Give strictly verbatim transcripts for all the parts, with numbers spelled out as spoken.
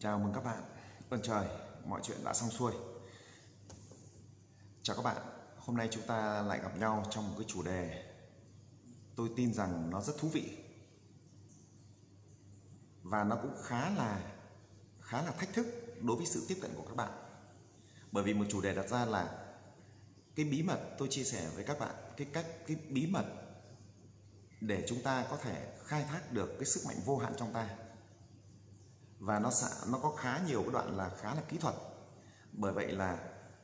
Chào mừng các bạn. Ơn trời, mọi chuyện đã xong xuôi. Chào các bạn. Hôm nay chúng ta lại gặp nhau trong một cái chủ đề tôi tin rằng nó rất thú vị và nó cũng khá là khá là thách thức đối với sự tiếp cận của các bạn. Bởi vì một chủ đề đặt ra là cái bí mật tôi chia sẻ với các bạn, cái cách cái bí mật để chúng ta có thể khai thác được cái sức mạnh vô hạn trong ta. Và nó sẽ nó có khá nhiều cái đoạn là khá là kỹ thuật. Bởi vậy là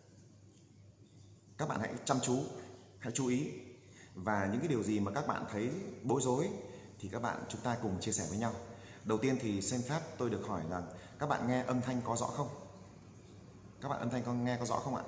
các bạn hãy chăm chú, hãy chú ý, và những cái điều gì mà các bạn thấy bối rối thì các bạn chúng ta cùng chia sẻ với nhau. Đầu tiên thì xin phép tôi được hỏi rằng các bạn nghe âm thanh có rõ không? Các bạn âm thanh có nghe có rõ không ạ?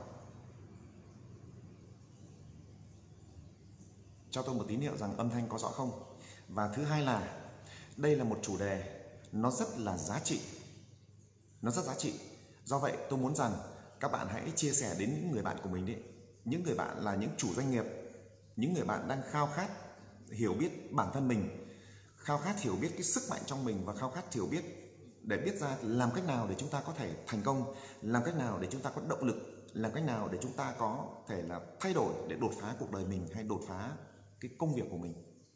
Cho tôi một tín hiệu rằng âm thanh có rõ không. Và thứ hai là đây là một chủ đề nó rất là giá trị. Nó rất giá trị. Do vậy tôi muốn rằng các bạn hãy chia sẻ đến những người bạn của mình đi. Những người bạn là những chủ doanh nghiệp, những người bạn đang khao khát hiểu biết bản thân mình, khao khát hiểu biết cái sức mạnh trong mình và khao khát hiểu biết để biết ra làm cách nào để chúng ta có thể thành công, làm cách nào để chúng ta có động lực, làm cách nào để chúng ta có thể là thay đổi để đột phá cuộc đời mình hay đột phá cái công việc của mình.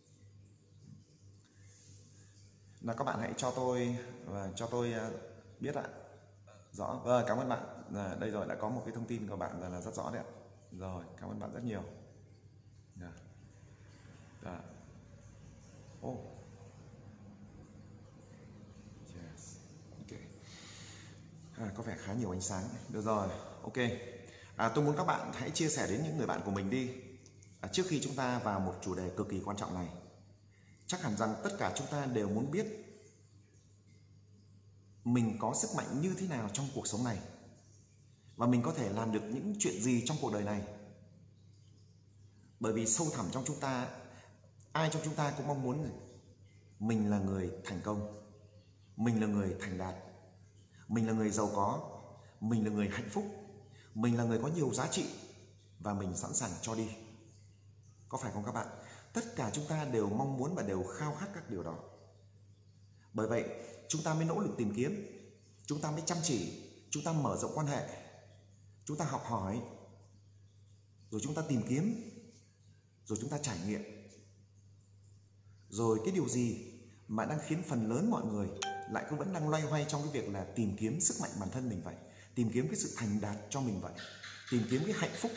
Là các bạn hãy cho tôi và cho tôi biết ạ. Rõ. Vâng, cảm ơn bạn. À, đây rồi, đã có một cái thông tin của bạn là, là rất rõ đấy ạ. Rồi, cảm ơn bạn rất nhiều. Dạ. Dạ. Oh. Yes. Ok. À, có vẻ khá nhiều ánh sáng. Được rồi, ok. À, tôi muốn các bạn hãy chia sẻ đến những người bạn của mình đi. À, trước khi chúng ta vào một chủ đề cực kỳ quan trọng này, chắc hẳn rằng tất cả chúng ta đều muốn biết mình có sức mạnh như thế nào trong cuộc sống này, và mình có thể làm được những chuyện gì trong cuộc đời này. Bởi vì sâu thẳm trong chúng ta, ai trong chúng ta cũng mong muốn mình là người thành công, mình là người thành đạt, mình là người giàu có, mình là người hạnh phúc, mình là người có nhiều giá trị, và mình sẵn sàng cho đi. Có phải không các bạn? Tất cả chúng ta đều mong muốn và đều khao khát các điều đó. Bởi vậy chúng ta mới nỗ lực tìm kiếm, chúng ta mới chăm chỉ, chúng ta mở rộng quan hệ, chúng ta học hỏi, rồi chúng ta tìm kiếm, rồi chúng ta trải nghiệm. Rồi cái điều gì mà đang khiến phần lớn mọi người lại cũng vẫn đang loay hoay trong cái việc là tìm kiếm sức mạnh bản thân mình vậy, tìm kiếm cái sự thành đạt cho mình vậy, tìm kiếm cái hạnh phúc,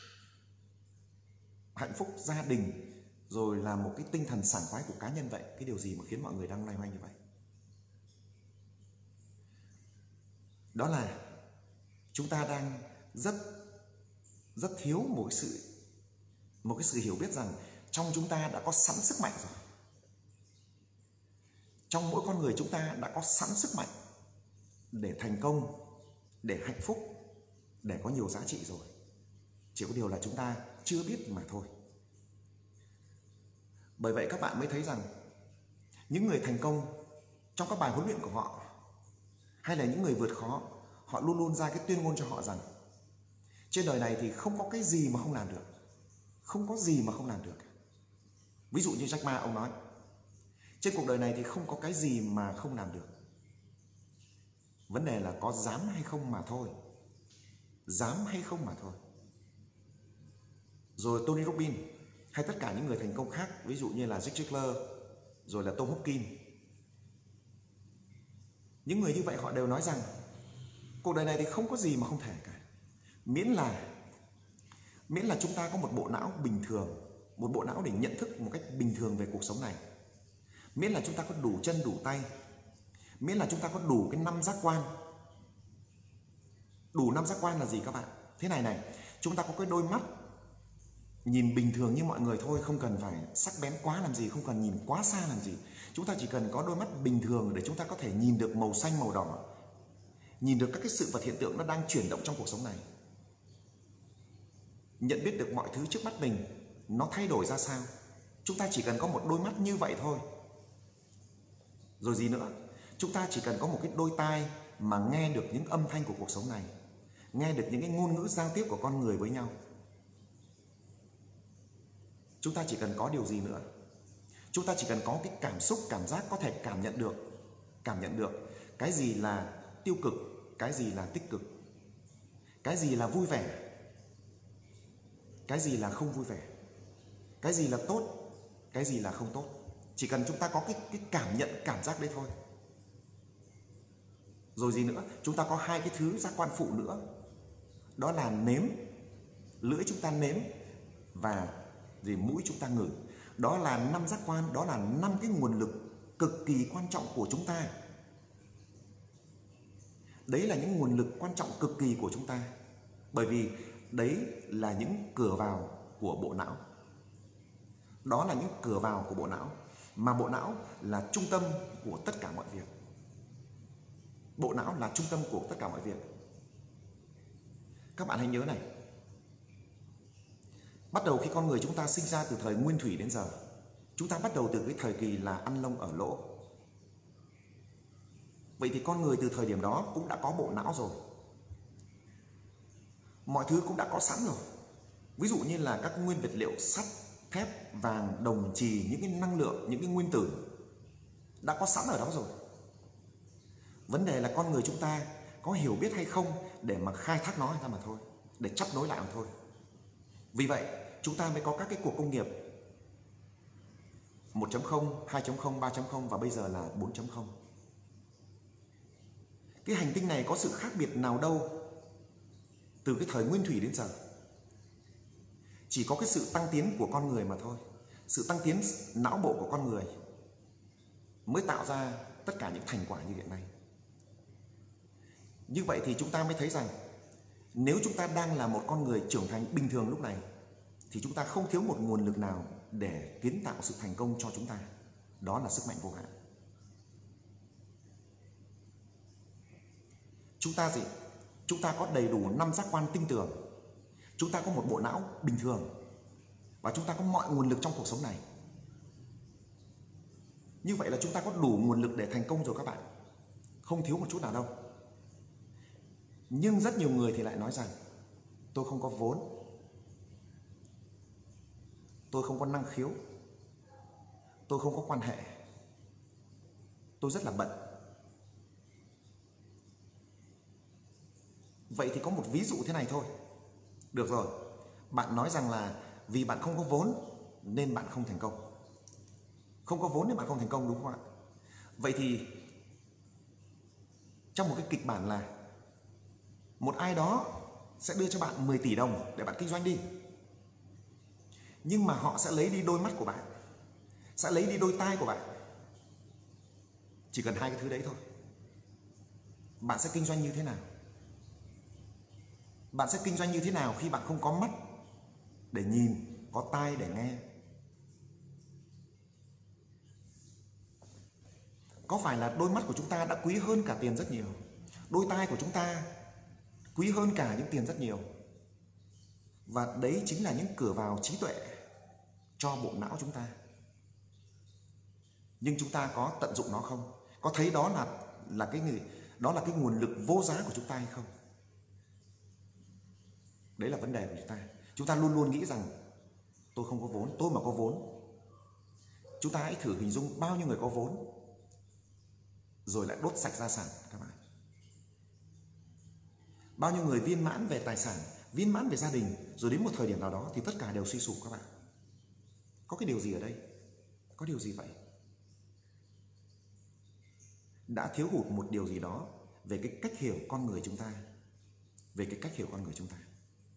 hạnh phúc gia đình, rồi là một cái tinh thần sảng khoái của cá nhân vậy. Cái điều gì mà khiến mọi người đang loay hoay như vậy? Đó là chúng ta đang rất rất thiếu một cái sự một cái sự hiểu biết rằng trong chúng ta đã có sẵn sức mạnh rồi. Trong mỗi con người chúng ta đã có sẵn sức mạnh để thành công, để hạnh phúc, để có nhiều giá trị rồi. Chỉ có điều là chúng ta chưa biết mà thôi. Bởi vậy các bạn mới thấy rằng những người thành công trong các bài huấn luyện của họ, hay là những người vượt khó, họ luôn luôn ra cái tuyên ngôn cho họ rằng trên đời này thì không có cái gì mà không làm được, không có gì mà không làm được. Ví dụ như Jack Ma, ông nói trên cuộc đời này thì không có cái gì mà không làm được, vấn đề là có dám hay không mà thôi. Dám hay không mà thôi. Rồi Tony Robbins hay tất cả những người thành công khác, ví dụ như là Zig Ziglar, rồi là Tom Hopkins, những người như vậy họ đều nói rằng cuộc đời này thì không có gì mà không thể cả, miễn là miễn là chúng ta có một bộ não bình thường, một bộ não để nhận thức một cách bình thường về cuộc sống này, miễn là chúng ta có đủ chân đủ tay, miễn là chúng ta có đủ cái năm giác quan. Đủ năm giác quan là gì các bạn? Thế này này, chúng ta có cái đôi mắt nhìn bình thường như mọi người thôi, không cần phải sắc bén quá làm gì, không cần nhìn quá xa làm gì. Chúng ta chỉ cần có đôi mắt bình thường để chúng ta có thể nhìn được màu xanh màu đỏ, nhìn được các cái sự vật hiện tượng nó đang chuyển động trong cuộc sống này, nhận biết được mọi thứ trước mắt mình nó thay đổi ra sao. Chúng ta chỉ cần có một đôi mắt như vậy thôi. Rồi gì nữa? Chúng ta chỉ cần có một cái đôi tai mà nghe được những âm thanh của cuộc sống này, nghe được những cái ngôn ngữ giao tiếp của con người với nhau. Chúng ta chỉ cần có điều gì nữa? Chúng ta chỉ cần có cái cảm xúc, cảm giác, có thể cảm nhận được Cảm nhận được cái gì là tiêu cực, cái gì là tích cực, cái gì là vui vẻ, cái gì là không vui vẻ, cái gì là tốt, cái gì là không tốt. Chỉ cần chúng ta có cái, cái cảm nhận, cảm giác đấy thôi. Rồi gì nữa? Chúng ta có hai cái thứ giác quan phụ nữa. Đó là nếm, lưỡi chúng ta nếm, và gì mũi chúng ta ngửi. Đó là năm giác quan, đó là năm cái nguồn lực cực kỳ quan trọng của chúng ta. Đấy là những nguồn lực quan trọng cực kỳ của chúng ta. Bởi vì đấy là những cửa vào của bộ não. Đó là những cửa vào của bộ não. Mà bộ não là trung tâm của tất cả mọi việc. Bộ não là trung tâm của tất cả mọi việc. Các bạn hãy nhớ này. Bắt đầu khi con người chúng ta sinh ra từ thời nguyên thủy đến giờ, chúng ta bắt đầu từ cái thời kỳ là ăn lông ở lỗ. Vậy thì con người từ thời điểm đó cũng đã có bộ não rồi. Mọi thứ cũng đã có sẵn rồi. Ví dụ như là các nguyên vật liệu sắt, thép, vàng, đồng, trì, những cái năng lượng, những cái nguyên tử đã có sẵn ở đó rồi. Vấn đề là con người chúng ta có hiểu biết hay không để mà khai thác nó ra mà thôi, để chấp nối lại mà thôi. Vì vậy chúng ta mới có các cái cuộc công nghiệp một chấm không, hai chấm không, ba chấm không và bây giờ là bốn chấm không. Cái hành tinh này có sự khác biệt nào đâu từ cái thời nguyên thủy đến giờ. Chỉ có cái sự tăng tiến của con người mà thôi. Sự tăng tiến não bộ của con người mới tạo ra tất cả những thành quả như hiện nay. Như vậy thì chúng ta mới thấy rằng nếu chúng ta đang là một con người trưởng thành bình thường lúc này thì chúng ta không thiếu một nguồn lực nào để kiến tạo sự thành công cho chúng ta. Đó là sức mạnh vô hạn. Chúng ta gì? Chúng ta có đầy đủ năm giác quan tinh tường. Chúng ta có một bộ não bình thường. Và chúng ta có mọi nguồn lực trong cuộc sống này. Như vậy là chúng ta có đủ nguồn lực để thành công rồi các bạn. Không thiếu một chút nào đâu. Nhưng rất nhiều người thì lại nói rằng tôi không có vốn, tôi không có năng khiếu, tôi không có quan hệ, tôi rất là bận. Vậy thì có một ví dụ thế này thôi. Được rồi, bạn nói rằng là vì bạn không có vốn nên bạn không thành công. Không có vốn nên bạn không thành công, đúng không ạ? Vậy thì trong một cái kịch bản là một ai đó sẽ đưa cho bạn mười tỷ đồng để bạn kinh doanh đi. Nhưng mà họ sẽ lấy đi đôi mắt của bạn, sẽ lấy đi đôi tai của bạn. Chỉ cần hai cái thứ đấy thôi. Bạn sẽ kinh doanh như thế nào? Bạn sẽ kinh doanh như thế nào khi bạn không có mắt để nhìn, có tai để nghe? Có phải là đôi mắt của chúng ta đã quý hơn cả tiền rất nhiều? Đôi tai của chúng ta quý hơn cả những tiền rất nhiều. Và đấy chính là những cửa vào trí tuệ cho bộ não chúng ta. Nhưng chúng ta có tận dụng nó không? Có thấy đó là là cái người, đó là cái nguồn lực vô giá của chúng ta hay không? Đấy là vấn đề của chúng ta. Chúng ta luôn luôn nghĩ rằng tôi không có vốn, tôi mà có vốn. Chúng ta hãy thử hình dung bao nhiêu người có vốn rồi lại đốt sạch gia sản các bạn. Bao nhiêu người viên mãn về tài sản, viên mãn về gia đình, rồi đến một thời điểm nào đó thì tất cả đều suy sụp các bạn. Có cái điều gì ở đây? Có điều gì vậy? Đã thiếu hụt một điều gì đó về cái cách hiểu con người chúng ta. Về cái cách hiểu con người chúng ta.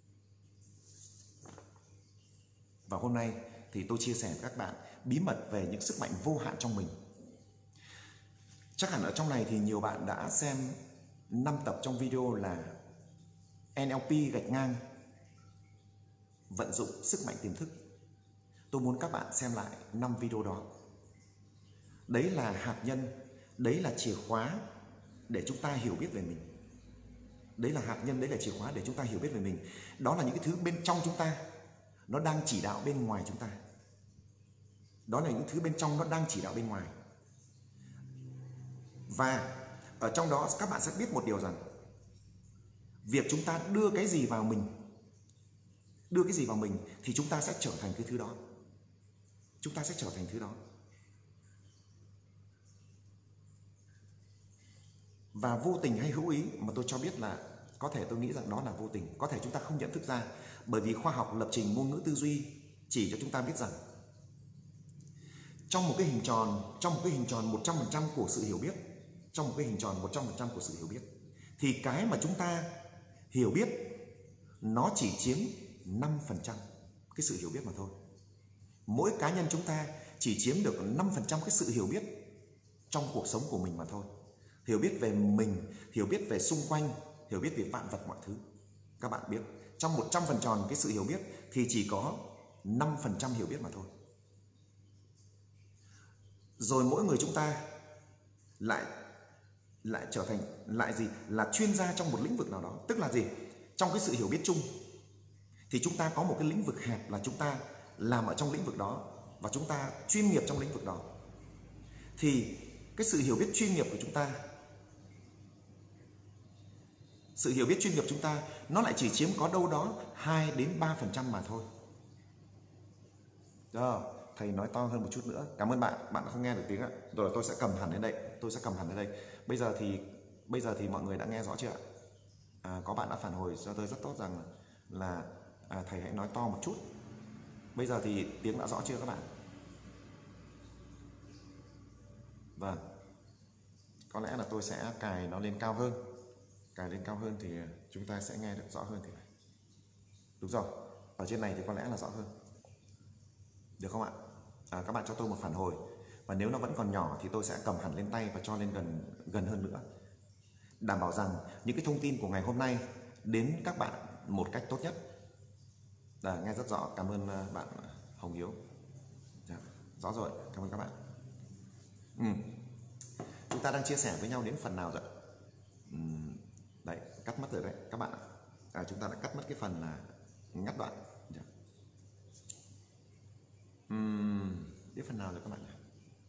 Và hôm nay thì tôi chia sẻ với các bạn bí mật về những sức mạnh vô hạn trong mình. Chắc hẳn ở trong này thì nhiều bạn đã xem năm tập trong video là en lờ pê gạch ngang vận dụng sức mạnh tiềm thức. Tôi muốn các bạn xem lại năm video đó. Đấy là hạt nhân, đấy là chìa khóa để chúng ta hiểu biết về mình. Đấy là hạt nhân, đấy là chìa khóa để chúng ta hiểu biết về mình. Đó là những cái thứ bên trong chúng ta, nó đang chỉ đạo bên ngoài chúng ta. Đó là những thứ bên trong nó đang chỉ đạo bên ngoài. Và ở trong đó các bạn sẽ biết một điều rằng việc chúng ta đưa cái gì vào mình, đưa cái gì vào mình thì chúng ta sẽ trở thành cái thứ đó. Chúng ta sẽ trở thành thứ đó. Và vô tình hay hữu ý mà tôi cho biết là có thể tôi nghĩ rằng đó là vô tình, có thể chúng ta không nhận thức ra, bởi vì khoa học lập trình ngôn ngữ tư duy chỉ cho chúng ta biết rằng trong một cái hình tròn, trong một cái hình tròn một trăm phần trăm của sự hiểu biết, trong một cái hình tròn một trăm phần trăm của sự hiểu biết, thì cái mà chúng ta hiểu biết nó chỉ chiếm năm phần trăm cái sự hiểu biết mà thôi. Mỗi cá nhân chúng ta chỉ chiếm được năm phần trăm cái sự hiểu biết trong cuộc sống của mình mà thôi. Hiểu biết về mình, hiểu biết về xung quanh, hiểu biết về vạn vật mọi thứ. Các bạn biết, trong một trăm phần tròn cái sự hiểu biết thì chỉ có năm phần trăm hiểu biết mà thôi. Rồi mỗi người chúng ta lại lại trở thành lại gì? Là chuyên gia trong một lĩnh vực nào đó. Tức là gì? Trong cái sự hiểu biết chung thì chúng ta có một cái lĩnh vực hẹp là chúng ta làm ở trong lĩnh vực đó và chúng ta chuyên nghiệp trong lĩnh vực đó. Thì cái sự hiểu biết chuyên nghiệp của chúng ta, sự hiểu biết chuyên nghiệp chúng ta nó lại chỉ chiếm có đâu đó hai đến ba phần trăm mà thôi. Đó, thầy nói to hơn một chút nữa. Cảm ơn bạn, bạn đã không nghe được tiếng ạ. Rồi tôi sẽ cầm hẳn đến đây, tôi sẽ cầm hẳn đến đây. Bây giờ thì bây giờ thì mọi người đã nghe rõ chưa ạ? À, có bạn đã phản hồi cho tôi rất tốt rằng là à, thầy hãy nói to một chút. Bây giờ thì tiếng đã rõ chưa các bạn? Vâng. Có lẽ là tôi sẽ cài nó lên cao hơn. Cài lên cao hơn thì chúng ta sẽ nghe được rõ hơn thì phải. Đúng rồi, ở trên này thì có lẽ là rõ hơn. Được không ạ? À, các bạn cho tôi một phản hồi. Và nếu nó vẫn còn nhỏ thì tôi sẽ cầm hẳn lên tay và cho lên gần gần hơn nữa. Đảm bảo rằng những cái thông tin của ngày hôm nay đến các bạn một cách tốt nhất. À, nghe rất rõ, cảm ơn bạn Hồng Hiếu. Dạ, rõ rồi, cảm ơn các bạn. Ừ. Chúng ta đang chia sẻ với nhau đến phần nào rồi? Ừ. Đấy, cắt mất rồi đấy các bạn ạ. À, chúng ta đã cắt mất cái phần là ngắt đoạn. Dạ. Uhm, đến phần nào rồi các bạn nhỉ?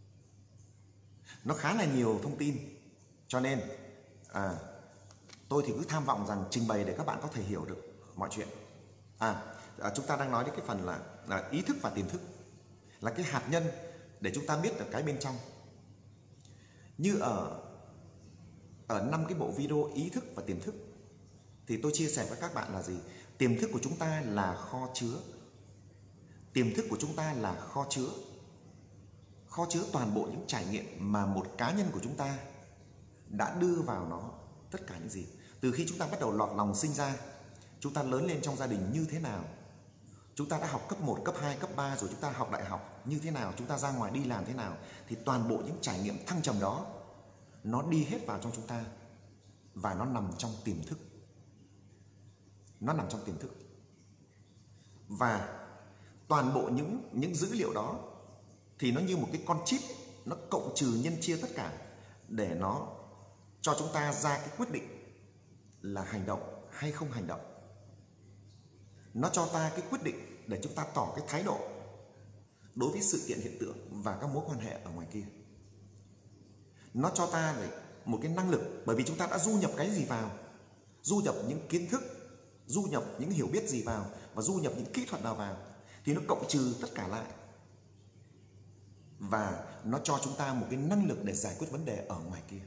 Nó khá là nhiều thông tin, cho nên à, tôi thì cứ tham vọng rằng trình bày để các bạn có thể hiểu được mọi chuyện. À, à chúng ta đang nói đến cái phần là, là ý thức và tiềm thức, là cái hạt nhân để chúng ta biết được cái bên trong. Như ở ở năm cái bộ video ý thức và tiềm thức thì tôi chia sẻ với các bạn là gì? Tiềm thức của chúng ta là kho chứa. Tiềm thức của chúng ta là kho chứa. Kho chứa toàn bộ những trải nghiệm mà một cá nhân của chúng ta đã đưa vào nó. Tất cả những gì? Từ khi chúng ta bắt đầu lọt lòng sinh ra, chúng ta lớn lên trong gia đình như thế nào, chúng ta đã học cấp một, cấp hai, cấp ba, rồi chúng ta học đại học như thế nào, chúng ta ra ngoài đi làm thế nào, thì toàn bộ những trải nghiệm thăng trầm đó nó đi hết vào trong chúng ta và nó nằm trong tiềm thức. Nó nằm trong tiềm thức. Và toàn bộ những những dữ liệu đó thì nó như một cái con chip, nó cộng trừ nhân chia tất cả để nó cho chúng ta ra cái quyết định là hành động hay không hành động. Nó cho ta cái quyết định để chúng ta tỏ cái thái độ đối với sự kiện hiện tượng và các mối quan hệ ở ngoài kia. Nó cho ta một cái năng lực, bởi vì chúng ta đã du nhập cái gì vào, du nhập những kiến thức, du nhập những hiểu biết gì vào và du nhập những kỹ thuật nào vào, thì nó cộng trừ tất cả lại và nó cho chúng ta một cái năng lực để giải quyết vấn đề ở ngoài kia.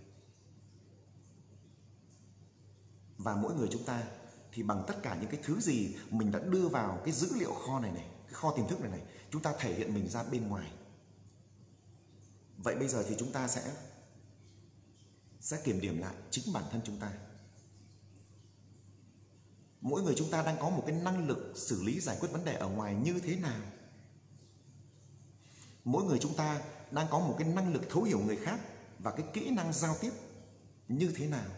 Và mỗi người chúng ta thì bằng tất cả những cái thứ gì mình đã đưa vào cái dữ liệu kho này này, cái kho tiềm thức này này, chúng ta thể hiện mình ra bên ngoài. Vậy bây giờ thì chúng ta sẽ sẽ kiểm điểm lại chính bản thân chúng ta. Mỗi người chúng ta đang có một cái năng lực xử lý giải quyết vấn đề ở ngoài như thế nào? Mỗi người chúng ta đang có một cái năng lực thấu hiểu người khác và cái kỹ năng giao tiếp như thế nào?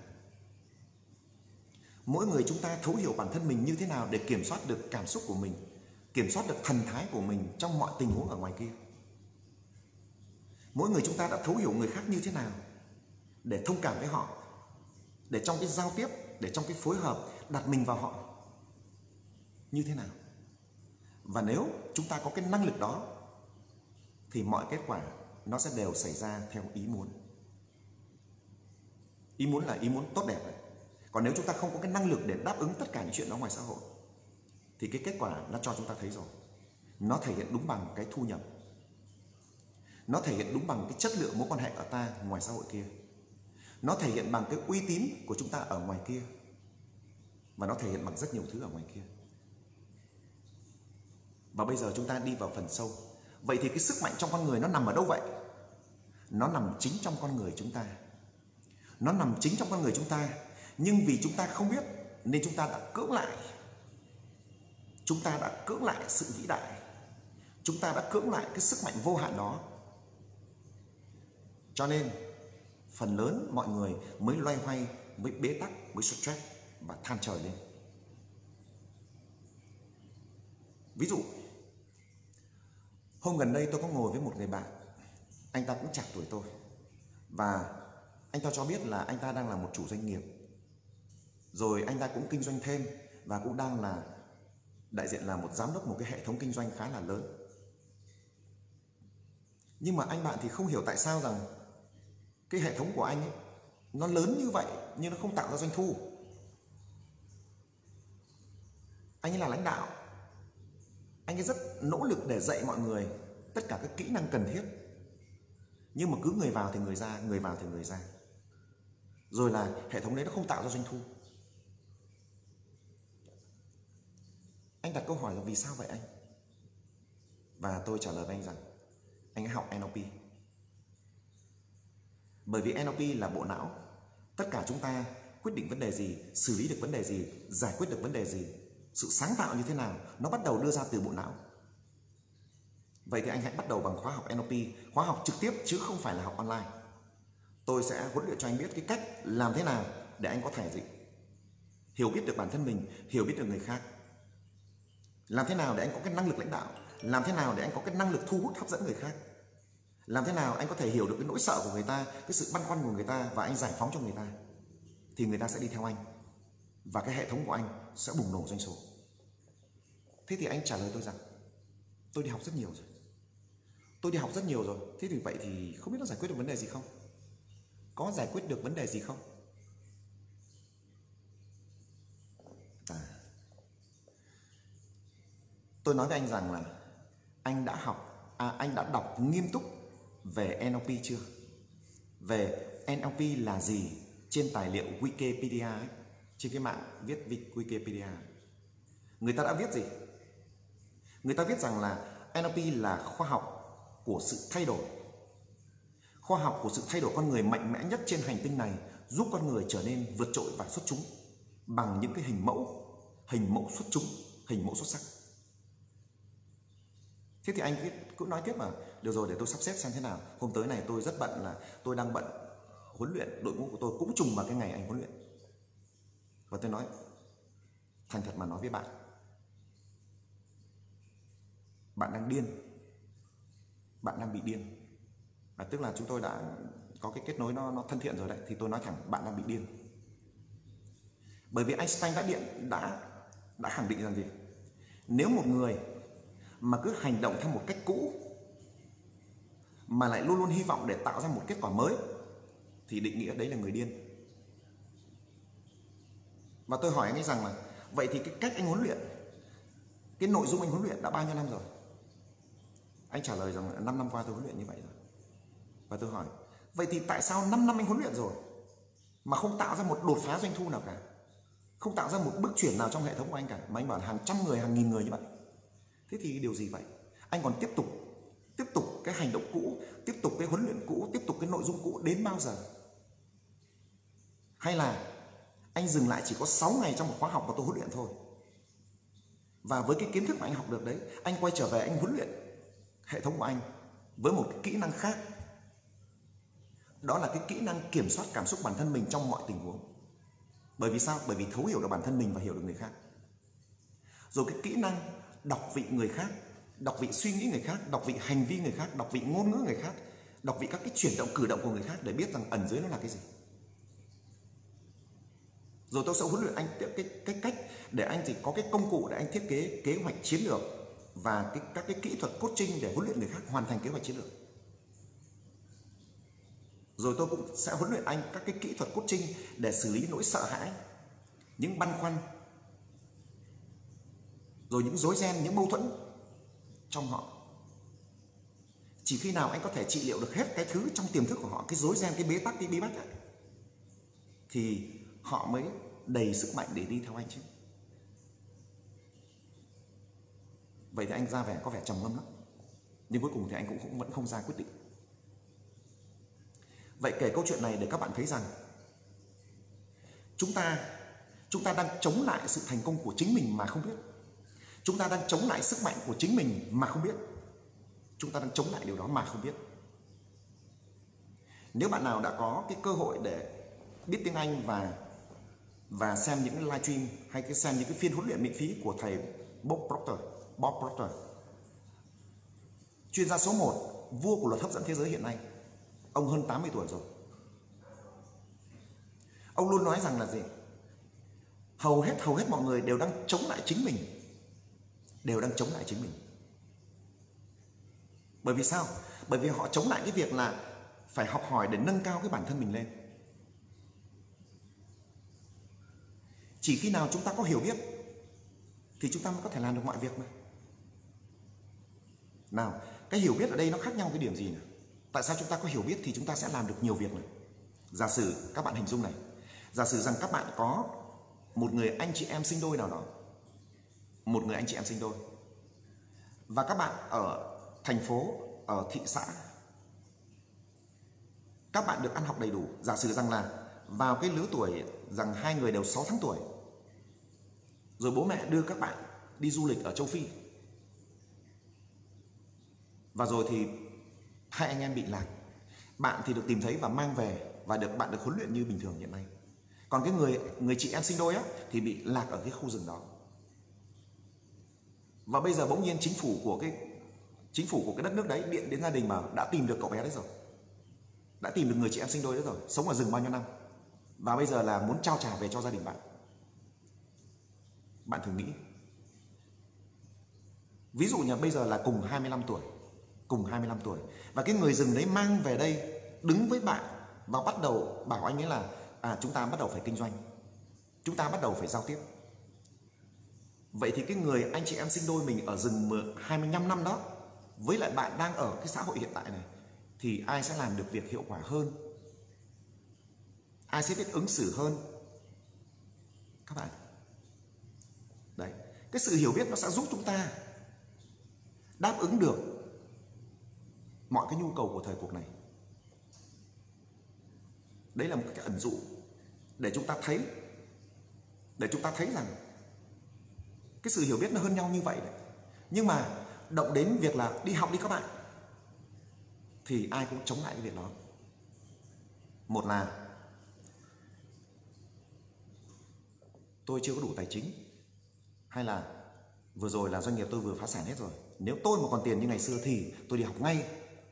Mỗi người chúng ta thấu hiểu bản thân mình như thế nào để kiểm soát được cảm xúc của mình, kiểm soát được thần thái của mình trong mọi tình huống ở ngoài kia? Mỗi người chúng ta đã thấu hiểu người khác như thế nào để thông cảm với họ, để trong cái giao tiếp, để trong cái phối hợp đặt mình vào họ như thế nào? Và nếu chúng ta có cái năng lực đó thì mọi kết quả nó sẽ đều xảy ra theo ý muốn. Ý muốn là ý muốn tốt đẹp đấy. Còn nếu chúng ta không có cái năng lực để đáp ứng tất cả những chuyện đó ngoài xã hội thì cái kết quả nó cho chúng ta thấy rồi. Nó thể hiện đúng bằng cái thu nhập, nó thể hiện đúng bằng cái chất lượng mối quan hệ ở ta ngoài xã hội kia. nó thể hiện bằng cái uy tín của chúng ta ở ngoài kia, và nó thể hiện bằng rất nhiều thứ ở ngoài kia. Và bây giờ chúng ta đi vào phần sâu. Vậy thì cái sức mạnh trong con người nó nằm ở đâu vậy? Nó nằm chính trong con người chúng ta. Nó nằm chính trong con người chúng ta. Nhưng vì chúng ta không biết nên chúng ta đã cưỡng lại. Chúng ta đã cưỡng lại sự vĩ đại. Chúng ta đã cưỡng lại cái sức mạnh vô hạn đó. Cho nên phần lớn mọi người mới loay hoay, mới bế tắc, mới stress và than trời lên. Ví dụ, hôm gần đây tôi có ngồi với một người bạn. Anh ta cũng chạc tuổi tôi. Và anh ta cho biết là anh ta đang là một chủ doanh nghiệp. Rồi anh ta cũng kinh doanh thêm và cũng đang là đại diện là một giám đốc một cái hệ thống kinh doanh khá là lớn. Nhưng mà anh bạn thì không hiểu tại sao rằng cái hệ thống của anh ấy, nó lớn như vậy nhưng nó không tạo ra doanh thu. Anh ấy là lãnh đạo. Anh ấy rất nỗ lực để dạy mọi người tất cả các kỹ năng cần thiết. Nhưng mà cứ người vào thì người ra, người vào thì người ra. Rồi là hệ thống đấy nó không tạo ra doanh thu. Anh đặt câu hỏi là vì sao vậy anh? Và tôi trả lời với anh rằng anh ấy học en lờ pê. Bởi vì en lờ pê là bộ não. Tất cả chúng ta quyết định vấn đề gì, xử lý được vấn đề gì, giải quyết được vấn đề gì, sự sáng tạo như thế nào, nó bắt đầu đưa ra từ bộ não. Vậy thì anh hãy bắt đầu bằng khóa học en lờ pê, khóa học trực tiếp chứ không phải là học online. Tôi sẽ huấn luyện cho anh biết cái cách làm thế nào để anh có thể gì hiểu biết được bản thân mình, hiểu biết được người khác. Làm thế nào để anh có cái năng lực lãnh đạo, làm thế nào để anh có cái năng lực thu hút hấp dẫn người khác. Làm thế nào anh có thể hiểu được cái nỗi sợ của người ta, cái sự băn khoăn của người ta và anh giải phóng cho người ta. Thì người ta sẽ đi theo anh. Và cái hệ thống của anh sẽ bùng nổ doanh số. Thế thì anh trả lời tôi rằng tôi đi học rất nhiều rồi. Tôi đi học rất nhiều rồi. Thế thì vậy thì không biết nó giải quyết được vấn đề gì không? Có giải quyết được vấn đề gì không? À. Tôi nói với anh rằng là anh đã học, à, anh đã đọc nghiêm túc về en lờ pê chưa? Về en lờ pê là gì trên tài liệu Wikipedia ấy, trên cái mạng viết Wikipedia. Người ta đã viết gì? Người ta viết rằng là en lờ pê là khoa học của sự thay đổi. Khoa học của sự thay đổi con người mạnh mẽ nhất trên hành tinh này, giúp con người trở nên vượt trội và xuất chúng bằng những cái hình mẫu, hình mẫu xuất chúng, hình mẫu xuất sắc. Thế thì anh cứ nói tiếp mà, được rồi để tôi sắp xếp xem thế nào. Hôm tới này tôi rất bận, là tôi đang bận huấn luyện, đội ngũ của tôi cũng trùng vào cái ngày anh huấn luyện. Và tôi nói, thành thật mà nói với bạn, bạn đang điên, bạn đang bị điên. À, tức là chúng tôi đã có cái kết nối nó, nó thân thiện rồi đấy. Thì tôi nói thẳng, bạn đang bị điên. Bởi vì Einstein đã điện đã đã khẳng định rằng gì? Nếu một người mà cứ hành động theo một cách cũ mà lại luôn luôn hy vọng để tạo ra một kết quả mới thì định nghĩa đấy là người điên. Và tôi hỏi anh ấy rằng là vậy thì cái cách anh huấn luyện, cái nội dung anh huấn luyện đã bao nhiêu năm rồi? Anh trả lời rằng năm năm qua tôi huấn luyện như vậy rồi. Và tôi hỏi, vậy thì tại sao năm năm anh huấn luyện rồi mà không tạo ra một đột phá doanh thu nào cả, không tạo ra một bước chuyển nào trong hệ thống của anh cả, mà anh bảo là hàng trăm người, hàng nghìn người như vậy? Thế thì điều gì vậy? Anh còn tiếp tục tiếp tục cái hành động cũ, tiếp tục cái huấn luyện cũ, tiếp tục cái nội dung cũ đến bao giờ? Hay là anh dừng lại chỉ có sáu ngày trong một khóa học mà tôi huấn luyện thôi, và với cái kiến thức mà anh học được đấy, anh quay trở về anh huấn luyện hệ thống của anh với một cái kỹ năng khác. Đó là cái kỹ năng kiểm soát cảm xúc bản thân mình trong mọi tình huống. Bởi vì sao? Bởi vì thấu hiểu được bản thân mình và hiểu được người khác. Rồi cái kỹ năng đọc vị người khác, đọc vị suy nghĩ người khác, đọc vị hành vi người khác, đọc vị ngôn ngữ người khác, đọc vị các cái chuyển động cử động của người khác để biết rằng ẩn dưới nó là cái gì. Rồi tôi sẽ huấn luyện anh cái, cái cách để anh chỉ có cái công cụ để anh thiết kế kế hoạch chiến lược và cái, các cái kỹ thuật coaching để huấn luyện người khác hoàn thành kế hoạch chiến lược. Rồi tôi cũng sẽ huấn luyện anh các cái kỹ thuật coaching để xử lý nỗi sợ hãi, những băn khoăn, rồi những rối ren, những mâu thuẫn trong họ. Chỉ khi nào anh có thể trị liệu được hết cái thứ trong tiềm thức của họ, cái rối ren, cái bế tắc, cái bí bách ấy, thì họ mới đầy sức mạnh để đi theo anh chứ. Vậy thì anh ra vẻ có vẻ trầm ngâm lắm, nhưng cuối cùng thì anh cũng, cũng vẫn không ra quyết định. Vậy kể câu chuyện này để các bạn thấy rằng chúng ta chúng ta đang chống lại sự thành công của chính mình mà không biết. Chúng ta đang chống lại sức mạnh của chính mình mà không biết. Chúng ta đang chống lại điều đó mà không biết. Nếu bạn nào đã có cái cơ hội để biết tiếng Anh và và xem những live stream hay cái xem những cái phiên huấn luyện miễn phí của thầy Bob Proctor, Bob Proctor, chuyên gia số một, vua của luật hấp dẫn thế giới hiện nay. Ông hơn tám mươi tuổi rồi. Ông luôn nói rằng là gì? Hầu hết hầu hết mọi người đều đang chống lại chính mình. Đều đang chống lại chính mình. Bởi vì sao? Bởi vì họ chống lại cái việc là phải học hỏi để nâng cao cái bản thân mình lên. Chỉ khi nào chúng ta có hiểu biết thì chúng ta mới có thể làm được mọi việc mà. Nào, cái hiểu biết ở đây nó khác nhau cái điểm gì nào? Tại sao chúng ta có hiểu biết thì chúng ta sẽ làm được nhiều việc này? Giả sử các bạn hình dung này, giả sử rằng các bạn có một người anh chị em sinh đôi nào đó, một người anh chị em sinh đôi, và các bạn ở thành phố, ở thị xã, các bạn được ăn học đầy đủ. Giả sử rằng là vào cái lứa tuổi rằng hai người đều sáu tháng tuổi, rồi bố mẹ đưa các bạn đi du lịch ở châu Phi, và rồi thì hai anh em bị lạc. Bạn thì được tìm thấy và mang về và được bạn được huấn luyện như bình thường hiện nay. Còn cái người người chị em sinh đôi á thì bị lạc ở cái khu rừng đó. Và bây giờ bỗng nhiên chính phủ của cái chính phủ của cái đất nước đấy điện đến gia đình mà đã tìm được cậu bé đấy rồi, đã tìm được người chị em sinh đôi đấy rồi, sống ở rừng bao nhiêu năm, và bây giờ là muốn trao trả về cho gia đình bạn. Bạn thử nghĩ, ví dụ như bây giờ là cùng hai mươi lăm tuổi, cùng hai mươi lăm tuổi, và cái người rừng đấy mang về đây đứng với bạn và bắt đầu bảo anh ấy là à, chúng ta bắt đầu phải kinh doanh, chúng ta bắt đầu phải giao tiếp. Vậy thì cái người anh chị em sinh đôi mình ở rừng hai mươi lăm năm đó với lại bạn đang ở cái xã hội hiện tại này thì ai sẽ làm được việc hiệu quả hơn? Ai sẽ biết ứng xử hơn? Các bạn. Đấy, cái sự hiểu biết nó sẽ giúp chúng ta đáp ứng được mọi cái nhu cầu của thời cuộc này. Đấy là một cái ẩn dụ để chúng ta thấy để chúng ta thấy rằng cái sự hiểu biết nó hơn nhau như vậy đấy. Nhưng mà động đến việc là đi học đi các bạn, thì ai cũng chống lại cái việc đó. Một là tôi chưa có đủ tài chính, hay là vừa rồi là doanh nghiệp tôi vừa phá sản hết rồi, nếu tôi mà còn tiền như ngày xưa thì tôi đi học ngay.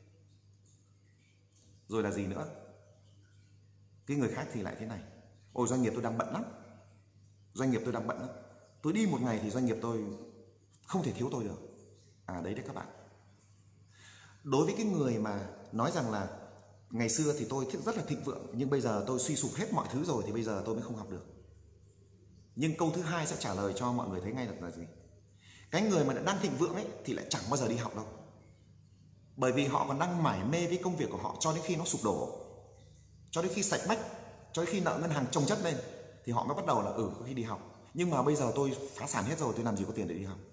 Rồi là gì nữa? Cái người khác thì lại thế này: ôi doanh nghiệp tôi đang bận lắm, doanh nghiệp tôi đang bận lắm, tôi đi một ngày thì doanh nghiệp tôi không thể thiếu tôi được. À đấy đấy các bạn. Đối với cái người mà nói rằng là ngày xưa thì tôi rất là thịnh vượng, nhưng bây giờ tôi suy sụp hết mọi thứ rồi thì bây giờ tôi mới không học được. Nhưng câu thứ hai sẽ trả lời cho mọi người thấy ngay là gì? Cái người mà đang thịnh vượng ấy thì lại chẳng bao giờ đi học đâu. Bởi vì họ còn đang mải mê với công việc của họ cho đến khi nó sụp đổ, cho đến khi sạch bách, cho đến khi nợ ngân hàng chồng chất lên thì họ mới bắt đầu là ừ có khi đi học. Nhưng mà bây giờ tôi phá sản hết rồi, tôi làm gì có tiền để đi học.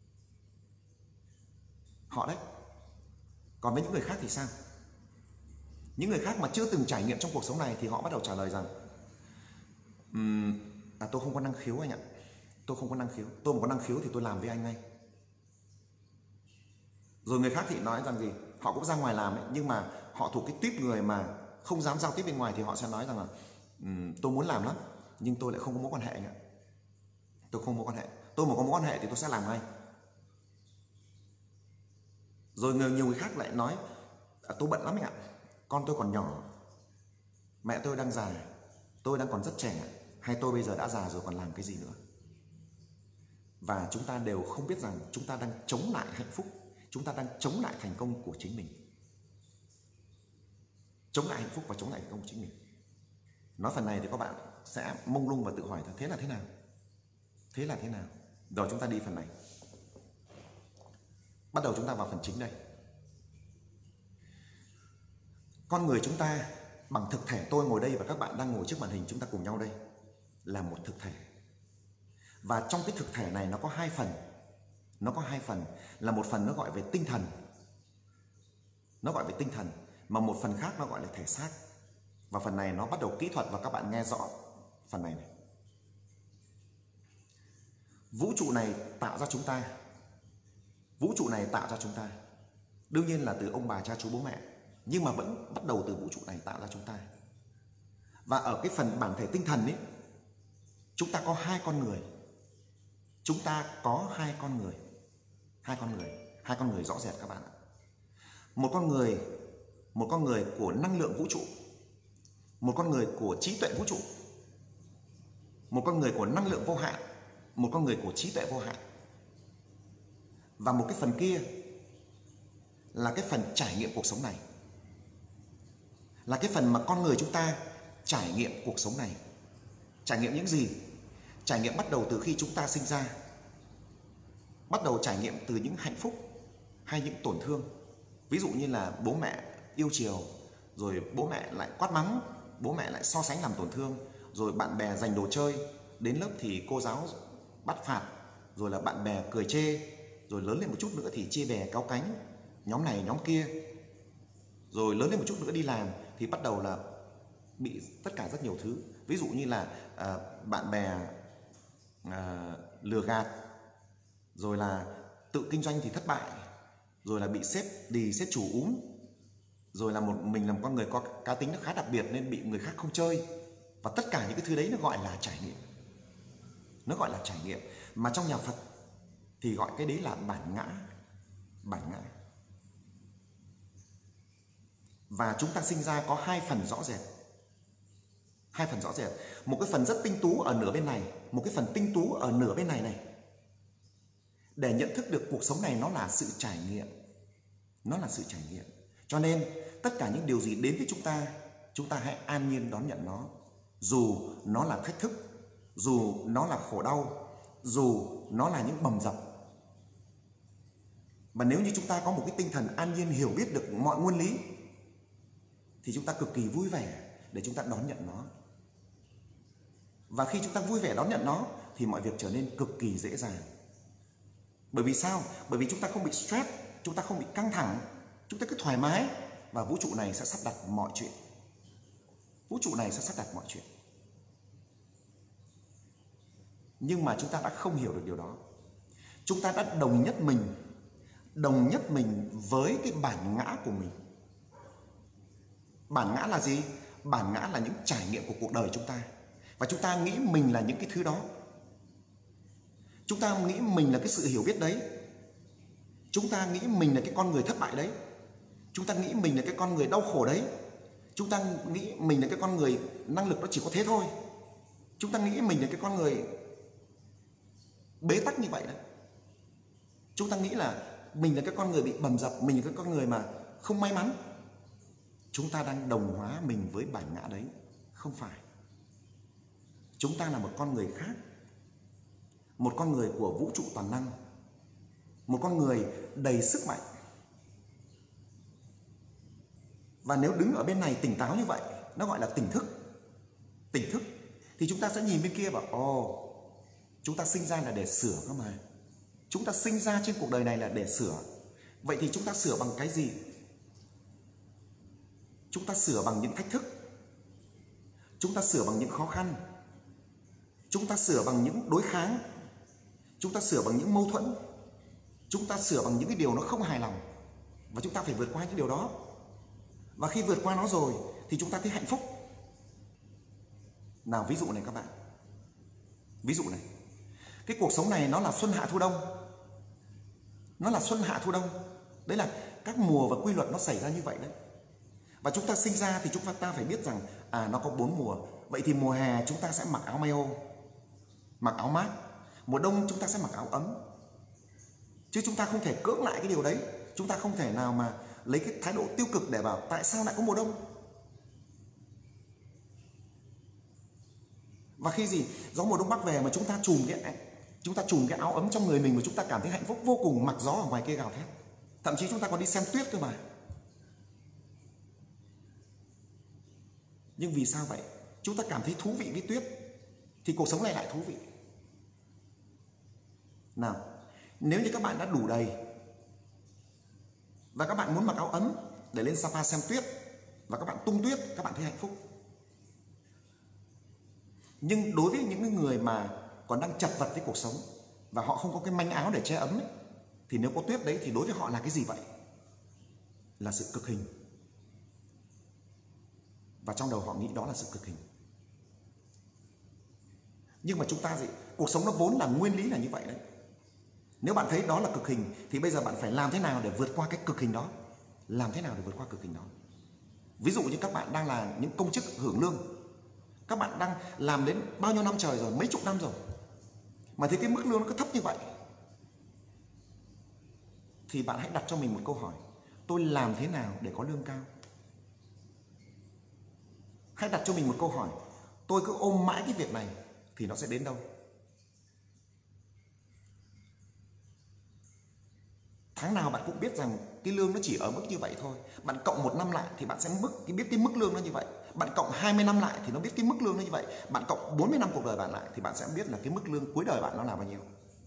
Họ đấy. Còn với những người khác thì sao? Những người khác mà chưa từng trải nghiệm trong cuộc sống này thì họ bắt đầu trả lời rằng um, à, tôi không có năng khiếu anh ạ. Tôi không có năng khiếu. Tôi mà có năng khiếu thì tôi làm với anh ngay. Rồi người khác thì nói rằng gì? Họ cũng ra ngoài làm ấy, nhưng mà họ thuộc cái tuýp người mà không dám giao tiếp bên ngoài thì họ sẽ nói rằng là um, tôi muốn làm lắm nhưng tôi lại không có mối quan hệ anh ạ. Tôi không có mối quan hệ. Tôi mà có mối quan hệ thì tôi sẽ làm ngay. Rồi nhiều, nhiều người khác lại nói à, tôi bận lắm anh ạ, con tôi còn nhỏ, mẹ tôi đang già, tôi đang còn rất trẻ, hay tôi bây giờ đã già rồi còn làm cái gì nữa. Và chúng ta đều không biết rằng chúng ta đang chống lại hạnh phúc, chúng ta đang chống lại thành công của chính mình. Chống lại hạnh phúc và chống lại thành công của chính mình. Nói phần này thì các bạn sẽ mông lung và tự hỏi thế là thế nào? Thế là thế nào? Rồi chúng ta đi phần này. Bắt đầu chúng ta vào phần chính đây. Con người chúng ta bằng thực thể tôi ngồi đây và các bạn đang ngồi trước màn hình, chúng ta cùng nhau đây là một thực thể. Và trong cái thực thể này nó có hai phần. Nó có hai phần, là một phần nó gọi về tinh thần. Nó gọi về tinh thần, mà một phần khác nó gọi là thể xác. Và phần này nó bắt đầu kỹ thuật và các bạn nghe rõ phần này này. Vũ trụ này tạo ra chúng ta. Vũ trụ này tạo ra chúng ta. Đương nhiên là từ ông bà cha chú bố mẹ, nhưng mà vẫn bắt đầu từ vũ trụ này tạo ra chúng ta. Và ở cái phần bản thể tinh thần ấy, chúng ta có hai con người. Chúng ta có hai con người. Hai con người, hai con người rõ rệt các bạn ạ. Một con người, một con người của năng lượng vũ trụ, một con người của trí tuệ vũ trụ, một con người của năng lượng vô hạn, một con người của trí tuệ vô hạn. Và một cái phần kia là cái phần trải nghiệm cuộc sống này, là cái phần mà con người chúng ta trải nghiệm cuộc sống này. Trải nghiệm những gì? Trải nghiệm bắt đầu từ khi chúng ta sinh ra, bắt đầu trải nghiệm từ những hạnh phúc hay những tổn thương. Ví dụ như là bố mẹ yêu chiều, rồi bố mẹ lại quát mắng, bố mẹ lại so sánh làm tổn thương, rồi bạn bè giành đồ chơi, đến lớp thì cô giáo bắt phạt, rồi là bạn bè cười chê, rồi lớn lên một chút nữa thì chia bè cáu cánh, nhóm này nhóm kia. Rồi lớn lên một chút nữa đi làm thì bắt đầu là bị tất cả rất nhiều thứ. Ví dụ như là à, bạn bè à, lừa gạt, rồi là tự kinh doanh thì thất bại, rồi là bị sếp đì, sếp chủ úm, rồi là một mình làm con người có cá tính nó khá đặc biệt nên bị người khác không chơi. Và tất cả những cái thứ đấy nó gọi là trải nghiệm. Nó gọi là trải nghiệm. Mà trong nhà Phật thì gọi cái đấy là bản ngã. Bản ngã. Và chúng ta sinh ra có hai phần rõ rệt. Hai phần rõ rệt. Một cái phần rất tinh tú ở nửa bên này, một cái phần tinh tú ở nửa bên này này. Để nhận thức được cuộc sống này nó là sự trải nghiệm. Nó là sự trải nghiệm. Cho nên tất cả những điều gì đến với chúng ta, chúng ta hãy an nhiên đón nhận nó. Dù nó là thách thức, dù nó là khổ đau, dù nó là những bầm dập. Và nếu như chúng ta có một cái tinh thần an nhiên, hiểu biết được mọi nguyên lý, thì chúng ta cực kỳ vui vẻ để chúng ta đón nhận nó. Và khi chúng ta vui vẻ đón nhận nó thì mọi việc trở nên cực kỳ dễ dàng. Bởi vì sao? Bởi vì chúng ta không bị stress, chúng ta không bị căng thẳng, chúng ta cứ thoải mái. Và vũ trụ này sẽ sắp đặt mọi chuyện. Vũ trụ này sẽ sắp đặt mọi chuyện. Nhưng mà chúng ta đã không hiểu được điều đó. Chúng ta đã đồng nhất mình, đồng nhất mình với cái bản ngã của mình. Bản ngã là gì? Bản ngã là những trải nghiệm của cuộc đời chúng ta. Và chúng ta nghĩ mình là những cái thứ đó. Chúng ta nghĩ mình là cái sự hiểu biết đấy. Chúng ta nghĩ mình là cái con người thất bại đấy. Chúng ta nghĩ mình là cái con người đau khổ đấy. Chúng ta nghĩ mình là cái con người năng lực nó chỉ có thế thôi. Chúng ta nghĩ mình là cái con người bế tắc như vậy đấy. Chúng ta nghĩ là mình là cái con người bị bầm dập, mình là cái con người mà không may mắn. Chúng ta đang đồng hóa mình với bản ngã đấy. Không phải. Chúng ta là một con người khác. Một con người của vũ trụ toàn năng. Một con người đầy sức mạnh. Và nếu đứng ở bên này tỉnh táo như vậy, nó gọi là tỉnh thức. Tỉnh thức. Thì chúng ta sẽ nhìn bên kia và ồ, chúng ta sinh ra là để sửa cơ mà. Chúng ta sinh ra trên cuộc đời này là để sửa. Vậy thì chúng ta sửa bằng cái gì? Chúng ta sửa bằng những thách thức. Chúng ta sửa bằng những khó khăn. Chúng ta sửa bằng những đối kháng. Chúng ta sửa bằng những mâu thuẫn. Chúng ta sửa bằng những cái điều nó không hài lòng. Và chúng ta phải vượt qua những điều đó. Và khi vượt qua nó rồi thì chúng ta thấy hạnh phúc. Nào ví dụ này các bạn. Ví dụ này. Cái cuộc sống này nó là xuân hạ thu đông. Nó là xuân hạ thu đông. Đấy là các mùa và quy luật nó xảy ra như vậy đấy. Và chúng ta sinh ra thì chúng ta phải biết rằng à, nó có bốn mùa. Vậy thì mùa hè chúng ta sẽ mặc áo mayo, mặc áo mát. Mùa đông chúng ta sẽ mặc áo ấm. Chứ chúng ta không thể cưỡng lại cái điều đấy. Chúng ta không thể nào mà lấy cái thái độ tiêu cực để bảo tại sao lại có mùa đông. Và khi gì gió mùa đông bắc về mà chúng ta trùm cái chúng ta trùm cái áo ấm trong người mình, và chúng ta cảm thấy hạnh phúc vô cùng, mặc gió ở ngoài kia gào thét. Thậm chí chúng ta còn đi xem tuyết cơ mà. Nhưng vì sao vậy? Chúng ta cảm thấy thú vị với tuyết thì cuộc sống này lại thú vị. Nào, nếu như các bạn đã đủ đầy và các bạn muốn mặc áo ấm để lên Sapa xem tuyết và các bạn tung tuyết, các bạn thấy hạnh phúc. Nhưng đối với những người mà còn đang chật vật với cuộc sống và họ không có cái manh áo để che ấm ấy, thì nếu có tuyết đấy thì đối với họ là cái gì vậy? Là sự cực hình. Và trong đầu họ nghĩ đó là sự cực hình. Nhưng mà chúng ta gì? Cuộc sống nó vốn là nguyên lý là như vậy đấy. Nếu bạn thấy đó là cực hình thì bây giờ bạn phải làm thế nào để vượt qua cái cực hình đó? Làm thế nào để vượt qua cực hình đó? Ví dụ như các bạn đang là những công chức hưởng lương, các bạn đang làm đến bao nhiêu năm trời rồi, mấy chục năm rồi, mà thấy cái mức lương nó cứ thấp như vậy, thì bạn hãy đặt cho mình một câu hỏi: tôi làm thế nào để có lương cao? Hãy đặt cho mình một câu hỏi: tôi cứ ôm mãi cái việc này thì nó sẽ đến đâu? Tháng nào bạn cũng biết rằng cái lương nó chỉ ở mức như vậy thôi. Bạn cộng một năm lại thì bạn sẽ mức cái biết cái mức lương nó như vậy. Bạn cộng hai mươi năm lại thì nó biết cái mức lương nó như vậy. Bạn cộng bốn mươi năm cuộc đời bạn lại thì bạn sẽ biết là cái mức lương cuối đời bạn nó là bao nhiêu.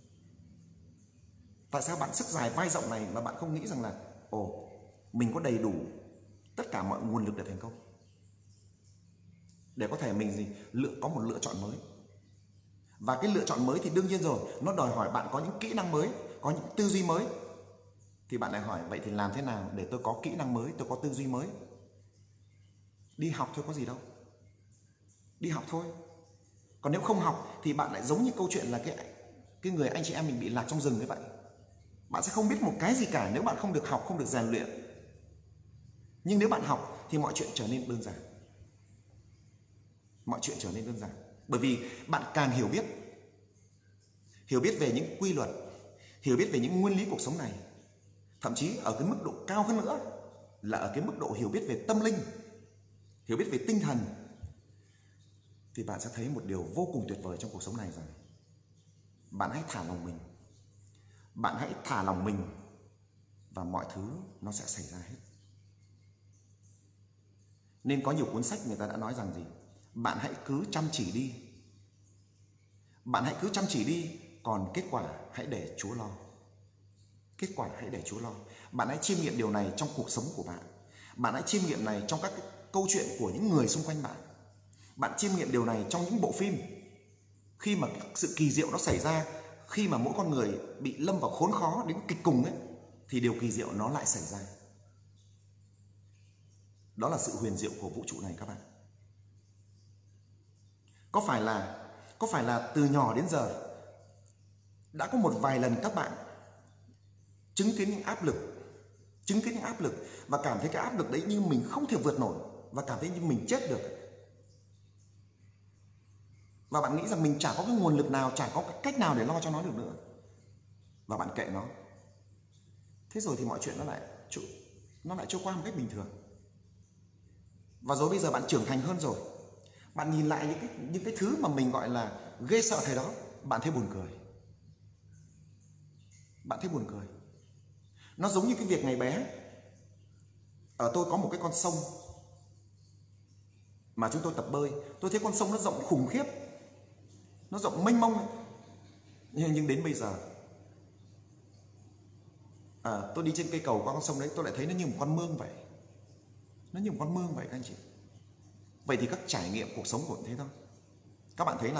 Tại sao bạn sức dài vai rộng này mà bạn không nghĩ rằng là ồ, mình có đầy đủ tất cả mọi nguồn lực để thành công, để có thể mình gì lựa có một lựa chọn mới. Và cái lựa chọn mới thì đương nhiên rồi, nó đòi hỏi bạn có những kỹ năng mới, có những tư duy mới. Thì bạn lại hỏi vậy thì làm thế nào để tôi có kỹ năng mới, tôi có tư duy mới? Đi học thôi có gì đâu. Đi học thôi. Còn nếu không học thì bạn lại giống như câu chuyện là cái cái người anh chị em mình bị lạc trong rừng như vậy. Bạn sẽ không biết một cái gì cả nếu bạn không được học, không được rèn luyện. Nhưng nếu bạn học thì mọi chuyện trở nên đơn giản. Mọi chuyện trở nên đơn giản. Bởi vì bạn càng hiểu biết, hiểu biết về những quy luật, hiểu biết về những nguyên lý cuộc sống này, thậm chí ở cái mức độ cao hơn nữa là ở cái mức độ hiểu biết về tâm linh, hiểu biết về tinh thần, thì bạn sẽ thấy một điều vô cùng tuyệt vời trong cuộc sống này rằng bạn hãy thả lòng mình. Bạn hãy thả lòng mình và mọi thứ nó sẽ xảy ra hết. Nên có nhiều cuốn sách người ta đã nói rằng gì? Bạn hãy cứ chăm chỉ đi. Bạn hãy cứ chăm chỉ đi, còn kết quả hãy để Chúa lo. Kết quả hãy để Chúa lo. Bạn hãy chiêm nghiệm điều này trong cuộc sống của bạn. Bạn hãy chiêm nghiệm này trong các cái câu chuyện của những người xung quanh bạn. Bạn chiêm nghiệm điều này trong những bộ phim. Khi mà sự kỳ diệu nó xảy ra, khi mà mỗi con người bị lâm vào khốn khó đến kịch cùng ấy, thì điều kỳ diệu nó lại xảy ra. Đó là sự huyền diệu của vũ trụ này các bạn. Có phải là có phải là từ nhỏ đến giờ đã có một vài lần các bạn chứng kiến những áp lực, chứng kiến những áp lực và cảm thấy cái áp lực đấy như mình không thể vượt nổi và cảm thấy như mình chết được. Và bạn nghĩ rằng mình chả có cái nguồn lực nào, chả có cái cách nào để lo cho nó được nữa. Và bạn kệ nó. Thế rồi thì mọi chuyện nó lại nó lại trôi qua một cách bình thường. Và rồi bây giờ bạn trưởng thành hơn rồi, bạn nhìn lại những cái, những cái thứ mà mình gọi là ghê sợ thời đó, bạn thấy buồn cười. Bạn thấy buồn cười. Nó giống như cái việc ngày bé, ở tôi có một cái con sông mà chúng tôi tập bơi. Tôi thấy con sông nó rộng khủng khiếp, nó rộng mênh mông ấy. Nhưng đến bây giờ à, tôi đi trên cây cầu qua con sông đấy, tôi lại thấy nó như một con mương vậy. Nó như một con mương vậy các anh chị. Vậy thì các trải nghiệm cuộc sống của thế thôi. Các bạn thấy là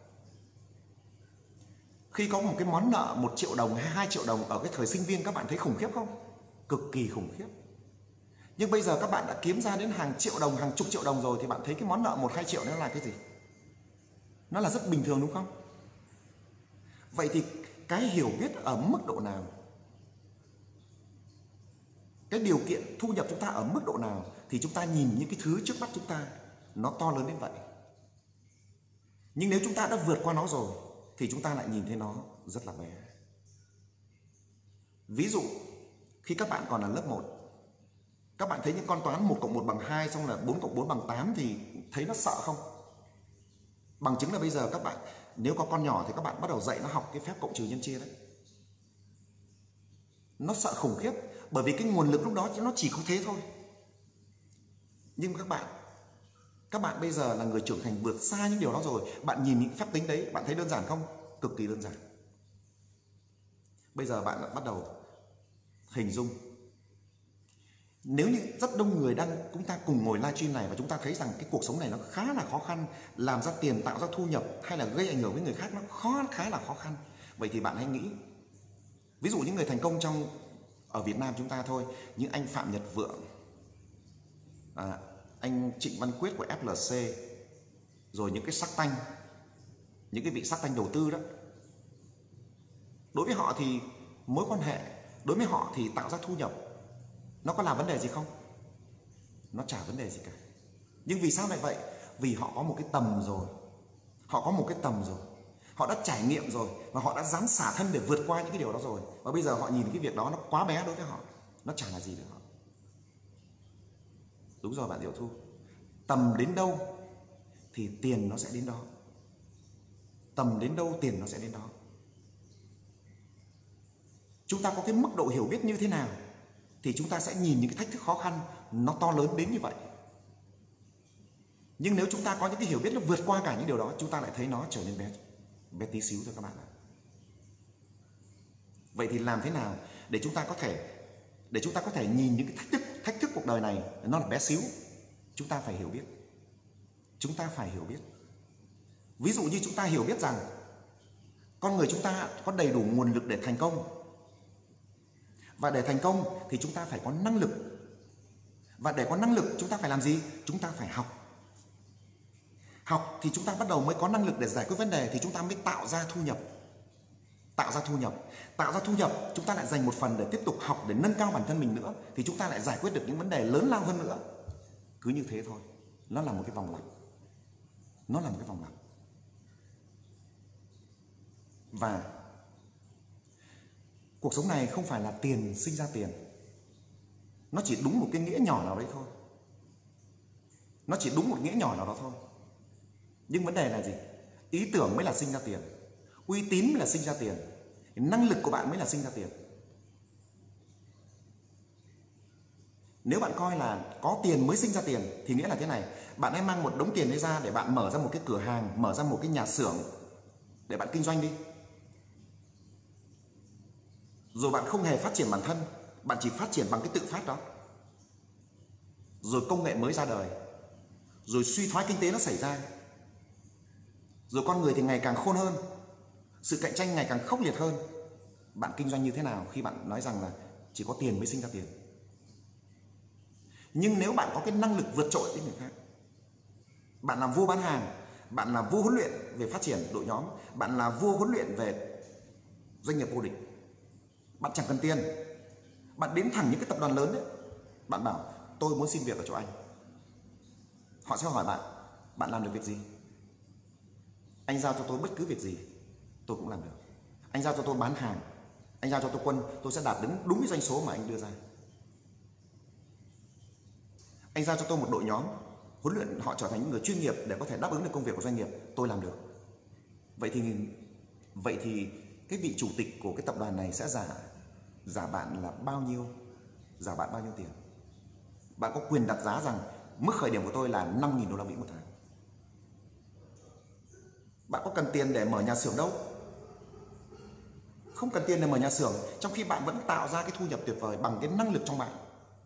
khi có một cái món nợ một triệu đồng hay hai triệu đồng ở cái thời sinh viên, các bạn thấy khủng khiếp không? Cực kỳ khủng khiếp. Nhưng bây giờ các bạn đã kiếm ra đến hàng triệu đồng, hàng chục triệu đồng rồi, thì bạn thấy cái món nợ một hai triệu nó là cái gì? Nó là rất bình thường đúng không? Vậy thì cái hiểu biết ở mức độ nào, cái điều kiện thu nhập chúng ta ở mức độ nào, thì chúng ta nhìn những cái thứ trước mắt chúng ta nó to lớn đến vậy. Nhưng nếu chúng ta đã vượt qua nó rồi thì chúng ta lại nhìn thấy nó rất là bé. Ví dụ khi các bạn còn là lớp một, các bạn thấy những con toán một cộng một bằng hai, xong là bốn cộng bốn bằng tám thì thấy nó sợ không? Bằng chứng là bây giờ các bạn nếu có con nhỏ thì các bạn bắt đầu dạy nó học cái phép cộng trừ nhân chia đấy. Nó sợ khủng khiếp, bởi vì cái nguồn lực lúc đó nó chỉ có thế thôi. Nhưng các bạn Các bạn bây giờ là người trưởng thành vượt xa những điều đó rồi. Bạn nhìn những phép tính đấy, bạn thấy đơn giản không? Cực kỳ đơn giản. Bây giờ bạn đã bắt đầu hình dung. Nếu như rất đông người đang chúng ta cùng ngồi livestream này và chúng ta thấy rằng cái cuộc sống này nó khá là khó khăn, làm ra tiền, tạo ra thu nhập hay là gây ảnh hưởng với người khác nó khó khá là khó khăn. Vậy thì bạn hãy nghĩ, ví dụ những người thành công trong ở Việt Nam chúng ta thôi, những anh Phạm Nhật Vượng, à, anh Trịnh Văn Quyết của ép lờ xê, rồi những cái sắc tanh, những cái vị sắc tanh đầu tư đó. Đối với họ thì mối quan hệ, đối với họ thì tạo ra thu nhập nó có là vấn đề gì không? Nó chả vấn đề gì cả. Nhưng vì sao lại vậy? Vì họ có một cái tầm rồi. Họ có một cái tầm rồi. Họ đã trải nghiệm rồi và họ đã dám xả thân để vượt qua những cái điều đó rồi. Và bây giờ họ nhìn cái việc đó nó quá bé đối với họ. Nó chả là gì được họ. Đúng rồi bạn Diệu Thu. Tầm đến đâu thì tiền nó sẽ đến đó. Tầm đến đâu tiền nó sẽ đến đó. Chúng ta có cái mức độ hiểu biết như thế nào thì chúng ta sẽ nhìn những cái thách thức khó khăn nó to lớn đến như vậy. Nhưng nếu chúng ta có những cái hiểu biết nó vượt qua cả những điều đó, chúng ta lại thấy nó trở nên bé, bé tí xíu thôi các bạn ạ. Vậy thì làm thế nào để chúng ta có thể để chúng ta có thể nhìn những cái thách thức thách thức cuộc đời này nó là bé xíu? Chúng ta phải hiểu biết. Chúng ta phải hiểu biết. Ví dụ như chúng ta hiểu biết rằng con người chúng ta có đầy đủ nguồn lực để thành công. Và để thành công thì chúng ta phải có năng lực. Và để có năng lực chúng ta phải làm gì? Chúng ta phải học. Học thì chúng ta bắt đầu mới có năng lực để giải quyết vấn đề, thì chúng ta mới tạo ra thu nhập. Tạo ra thu nhập. Tạo ra thu nhập chúng ta lại dành một phần để tiếp tục học, để nâng cao bản thân mình nữa, thì chúng ta lại giải quyết được những vấn đề lớn lao hơn nữa. Cứ như thế thôi. Nó là một cái vòng lặp. Nó là một cái vòng lặp. Và cuộc sống này không phải là tiền sinh ra tiền. Nó chỉ đúng một cái nghĩa nhỏ nào đấy thôi. Nó chỉ đúng một nghĩa nhỏ nào đó thôi. Nhưng vấn đề là gì? Ý tưởng mới là sinh ra tiền. Uy tín mới là sinh ra tiền. Năng lực của bạn mới là sinh ra tiền. Nếu bạn coi là có tiền mới sinh ra tiền thì nghĩa là thế này. Bạn hãy mang một đống tiền đấy ra để bạn mở ra một cái cửa hàng, mở ra một cái nhà xưởng để bạn kinh doanh đi. Rồi bạn không hề phát triển bản thân, bạn chỉ phát triển bằng cái tự phát đó. Rồi công nghệ mới ra đời. Rồi suy thoái kinh tế nó xảy ra. Rồi con người thì ngày càng khôn hơn. Sự cạnh tranh ngày càng khốc liệt hơn. Bạn kinh doanh như thế nào khi bạn nói rằng là chỉ có tiền mới sinh ra tiền? Nhưng nếu bạn có cái năng lực vượt trội với người khác, bạn là vua bán hàng, bạn là vua huấn luyện về phát triển đội nhóm, bạn là vua huấn luyện về doanh nghiệp vô địch, bạn chẳng cần tiền. Bạn đến thẳng những cái tập đoàn lớn đấy, bạn bảo tôi muốn xin việc ở chỗ anh. Họ sẽ hỏi bạn, bạn làm được việc gì? Anh giao cho tôi bất cứ việc gì tôi cũng làm được. Anh giao cho tôi bán hàng, anh giao cho tôi quân, tôi sẽ đạt đến đúng cái doanh số mà anh đưa ra. Anh giao cho tôi một đội nhóm, huấn luyện họ trở thành những người chuyên nghiệp để có thể đáp ứng được công việc của doanh nghiệp, tôi làm được. Vậy thì vậy thì cái vị chủ tịch của cái tập đoàn này sẽ giả giả bạn là bao nhiêu? Giả bạn bao nhiêu tiền? Bạn có quyền đặt giá rằng mức khởi điểm của tôi là năm nghìn đô la Mỹ một tháng. Bạn có cần tiền để mở nhà xưởng đâu. Không cần tiền để mở nhà xưởng, trong khi bạn vẫn tạo ra cái thu nhập tuyệt vời bằng cái năng lực trong bạn.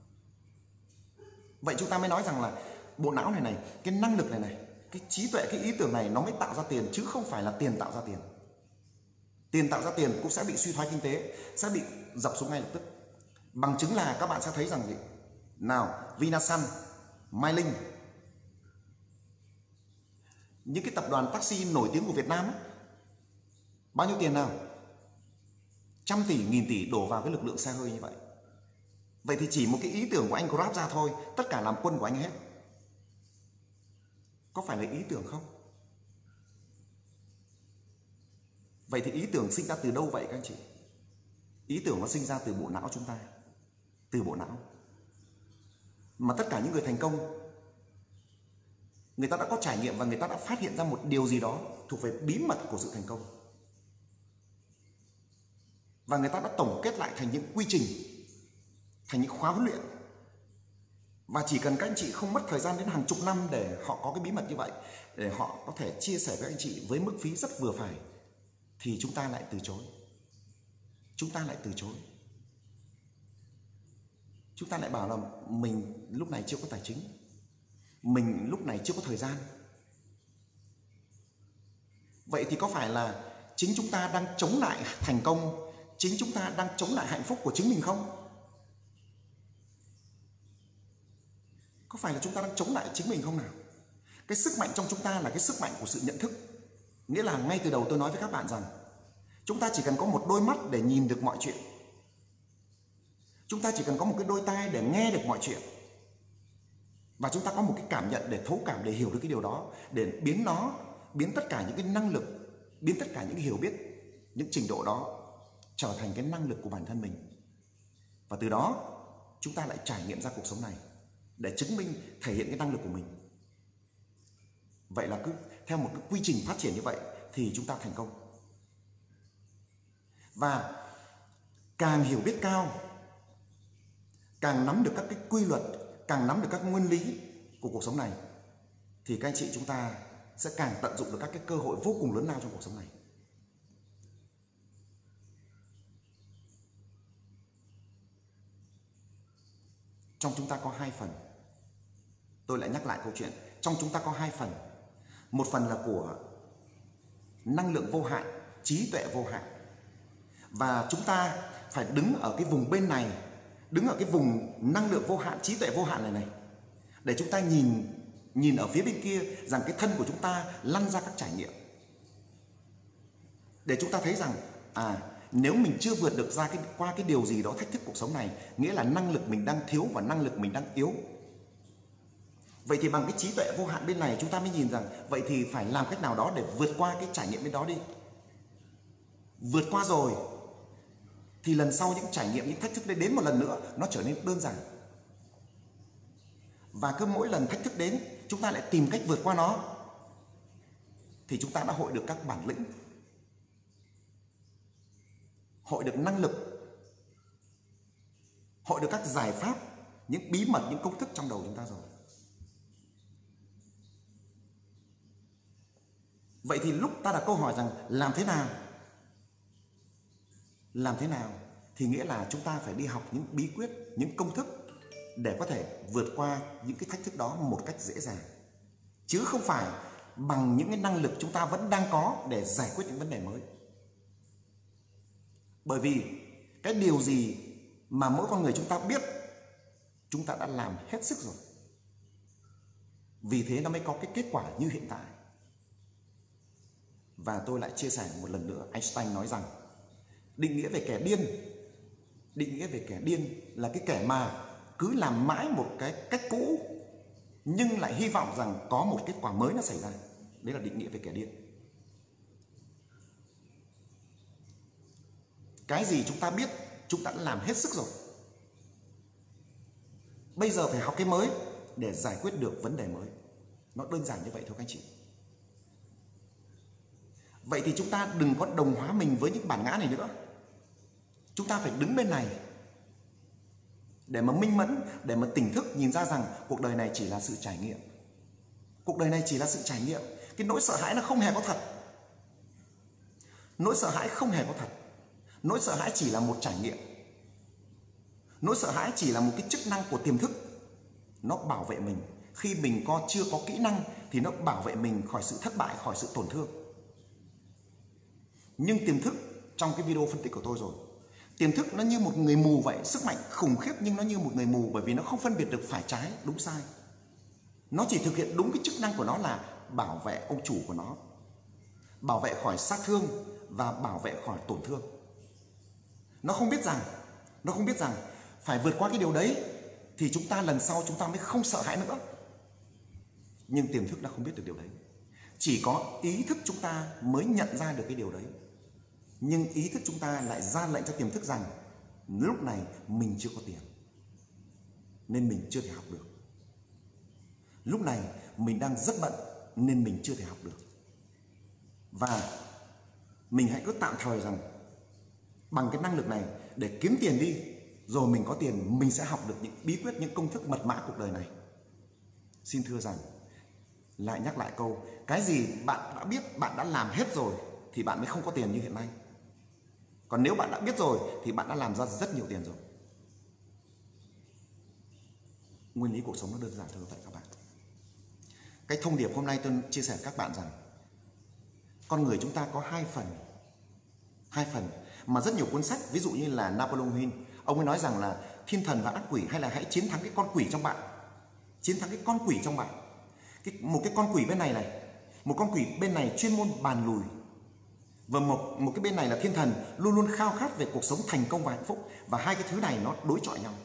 Vậy chúng ta mới nói rằng là bộ não này này, cái năng lực này này, cái trí tuệ, cái ý tưởng này nó mới tạo ra tiền, chứ không phải là tiền tạo ra tiền. Tiền tạo ra tiền cũng sẽ bị suy thoái kinh tế, sẽ bị dập xuống ngay lập tức. Bằng chứng là các bạn sẽ thấy rằng gì? Nào, Vinasun, Mai Linh, những cái tập đoàn taxi nổi tiếng của Việt Nam ấy, bao nhiêu tiền nào? Trăm tỷ, nghìn tỷ đổ vào cái lực lượng xe hơi như vậy. Vậy thì chỉ một cái ý tưởng của anh Grab ra thôi, tất cả làm quân của anh hết. Có phải là ý tưởng không? Vậy thì ý tưởng sinh ra từ đâu vậy các anh chị? Ý tưởng nó sinh ra từ bộ não chúng ta. Từ bộ não. Mà tất cả những người thành công, người ta đã có trải nghiệm và người ta đã phát hiện ra một điều gì đó thuộc về bí mật của sự thành công. Và người ta đã tổng kết lại thành những quy trình, thành những khóa huấn luyện. Và chỉ cần các anh chị không mất thời gian đến hàng chục năm để họ có cái bí mật như vậy, để họ có thể chia sẻ với anh chị với mức phí rất vừa phải, thì chúng ta lại từ chối. Chúng ta lại từ chối. Chúng ta lại bảo là mình lúc này chưa có tài chính, mình lúc này chưa có thời gian. Vậy thì có phải là chính chúng ta đang chống lại thành công, chính chúng ta đang chống lại hạnh phúc của chính mình không? Có phải là chúng ta đang chống lại chính mình không nào? Cái sức mạnh trong chúng ta là cái sức mạnh của sự nhận thức. Nghĩa là ngay từ đầu tôi nói với các bạn rằng chúng ta chỉ cần có một đôi mắt để nhìn được mọi chuyện. Chúng ta chỉ cần có một cái đôi tai để nghe được mọi chuyện. Và chúng ta có một cái cảm nhận để thấu cảm, để hiểu được cái điều đó, để biến nó, biến tất cả những cái năng lực, biến tất cả những cái hiểu biết, những trình độ đó trở thành cái năng lực của bản thân mình. Và từ đó chúng ta lại trải nghiệm ra cuộc sống này để chứng minh, thể hiện cái năng lực của mình. Vậy là cứ theo một cái quy trình phát triển như vậy thì chúng ta thành công. Và càng hiểu biết cao, càng nắm được các cái quy luật, càng nắm được các nguyên lý của cuộc sống này, thì các anh chị chúng ta sẽ càng tận dụng được các cái cơ hội vô cùng lớn lao trong cuộc sống này. Trong chúng ta có hai phần. Tôi lại nhắc lại câu chuyện. Trong chúng ta có hai phần. Một phần là của năng lượng vô hạn, trí tuệ vô hạn. Và chúng ta phải đứng ở cái vùng bên này, đứng ở cái vùng năng lượng vô hạn, trí tuệ vô hạn này này, để chúng ta nhìn nhìn ở phía bên kia rằng cái thân của chúng ta lăn ra các trải nghiệm. Để chúng ta thấy rằng à, nếu mình chưa vượt được ra cái, qua cái điều gì đó thách thức cuộc sống này, nghĩa là năng lực mình đang thiếu và năng lực mình đang yếu. Vậy thì bằng cái trí tuệ vô hạn bên này chúng ta mới nhìn rằng vậy thì phải làm cách nào đó để vượt qua cái trải nghiệm bên đó đi. Vượt qua rồi thì lần sau những trải nghiệm, những thách thức đấy đến một lần nữa, nó trở nên đơn giản. Và cứ mỗi lần thách thức đến, chúng ta lại tìm cách vượt qua nó, thì chúng ta đã hội được các bản lĩnh, hội được năng lực, hội được các giải pháp, những bí mật, những công thức trong đầu chúng ta rồi. Vậy thì lúc ta đặt câu hỏi rằng làm thế nào? Làm thế nào? Thì nghĩa là chúng ta phải đi học những bí quyết, những công thức để có thể vượt qua những cái thách thức đó một cách dễ dàng. Chứ không phải bằng những cái năng lực chúng ta vẫn đang có để giải quyết những vấn đề mới. Bởi vì cái điều gì mà mỗi con người chúng ta biết, chúng ta đã làm hết sức rồi. Vì thế nó mới có cái kết quả như hiện tại. Và tôi lại chia sẻ một lần nữa, Einstein nói rằng định nghĩa về kẻ điên, định nghĩa về kẻ điên là cái kẻ mà cứ làm mãi một cái cách cũ nhưng lại hy vọng rằng có một kết quả mới nó xảy ra. Đấy là định nghĩa về kẻ điên. Cái gì chúng ta biết, chúng ta đã làm hết sức rồi. Bây giờ phải học cái mới để giải quyết được vấn đề mới. Nó đơn giản như vậy thôi các anh chị. Vậy thì chúng ta đừng có đồng hóa mình với những bản ngã này nữa. Chúng ta phải đứng bên này để mà minh mẫn, để mà tỉnh thức nhìn ra rằng cuộc đời này chỉ là sự trải nghiệm. Cuộc đời này chỉ là sự trải nghiệm. Cái nỗi sợ hãi nó không hề có thật. Nỗi sợ hãi không hề có thật. Nỗi sợ hãi chỉ là một trải nghiệm. Nỗi sợ hãi chỉ là một cái chức năng của tiềm thức. Nó bảo vệ mình. Khi mình có chưa có kỹ năng thì nó bảo vệ mình khỏi sự thất bại, khỏi sự tổn thương. Nhưng tiềm thức, trong cái video phân tích của tôi rồi, tiềm thức nó như một người mù vậy, sức mạnh khủng khiếp nhưng nó như một người mù, bởi vì nó không phân biệt được phải trái, đúng sai. Nó chỉ thực hiện đúng cái chức năng của nó là bảo vệ ông chủ của nó, bảo vệ khỏi sát thương và bảo vệ khỏi tổn thương. Nó không biết rằng, nó không biết rằng phải vượt qua cái điều đấy thì chúng ta lần sau chúng ta mới không sợ hãi nữa. Nhưng tiềm thức nó không biết được điều đấy. Chỉ có ý thức chúng ta mới nhận ra được cái điều đấy. Nhưng ý thức chúng ta lại ra lệnh cho tiềm thức rằng lúc này mình chưa có tiền nên mình chưa thể học được. Lúc này mình đang rất bận nên mình chưa thể học được. Và mình hãy cứ tạm thời rằng bằng cái năng lực này để kiếm tiền đi, rồi mình có tiền, mình sẽ học được những bí quyết, những công thức mật mã cuộc đời này. Xin thưa rằng, lại nhắc lại câu, cái gì bạn đã biết, bạn đã làm hết rồi thì bạn mới không có tiền như hiện nay. Còn nếu bạn đã biết rồi thì bạn đã làm ra rất nhiều tiền rồi. Nguyên lý cuộc sống nó đơn giản thôi vậy các bạn. Cái thông điệp hôm nay tôi chia sẻ với các bạn rằng con người chúng ta có hai phần. Hai phần mà rất nhiều cuốn sách, ví dụ như là Napoleon Hill, ông ấy nói rằng là thiên thần và ác quỷ, hay là hãy chiến thắng cái con quỷ trong bạn. Chiến thắng cái con quỷ trong bạn. Cái, một cái con quỷ bên này này, một con quỷ bên này chuyên môn bàn lùi. Và một, một cái bên này là thiên thần luôn luôn khao khát về cuộc sống thành công và hạnh phúc. Và hai cái thứ này nó đối chọi nhau.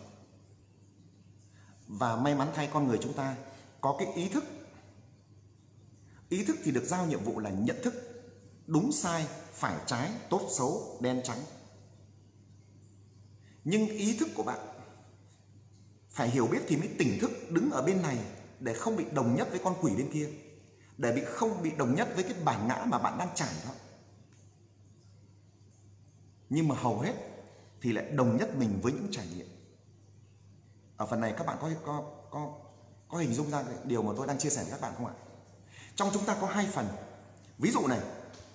Và may mắn thay, con người chúng ta có cái ý thức. Ý thức thì được giao nhiệm vụ là nhận thức đúng sai, phải trái, tốt xấu, đen trắng. Nhưng ý thức của bạn phải hiểu biết thì mới tỉnh thức đứng ở bên này để không bị đồng nhất với con quỷ bên kia, để bị không bị đồng nhất với cái bản ngã mà bạn đang trải đó. Nhưng mà hầu hết thì lại đồng nhất mình với những trải nghiệm. Ở phần này các bạn có có có có hình dung ra cái điều mà tôi đang chia sẻ với các bạn không ạ? Trong chúng ta có hai phần. Ví dụ này,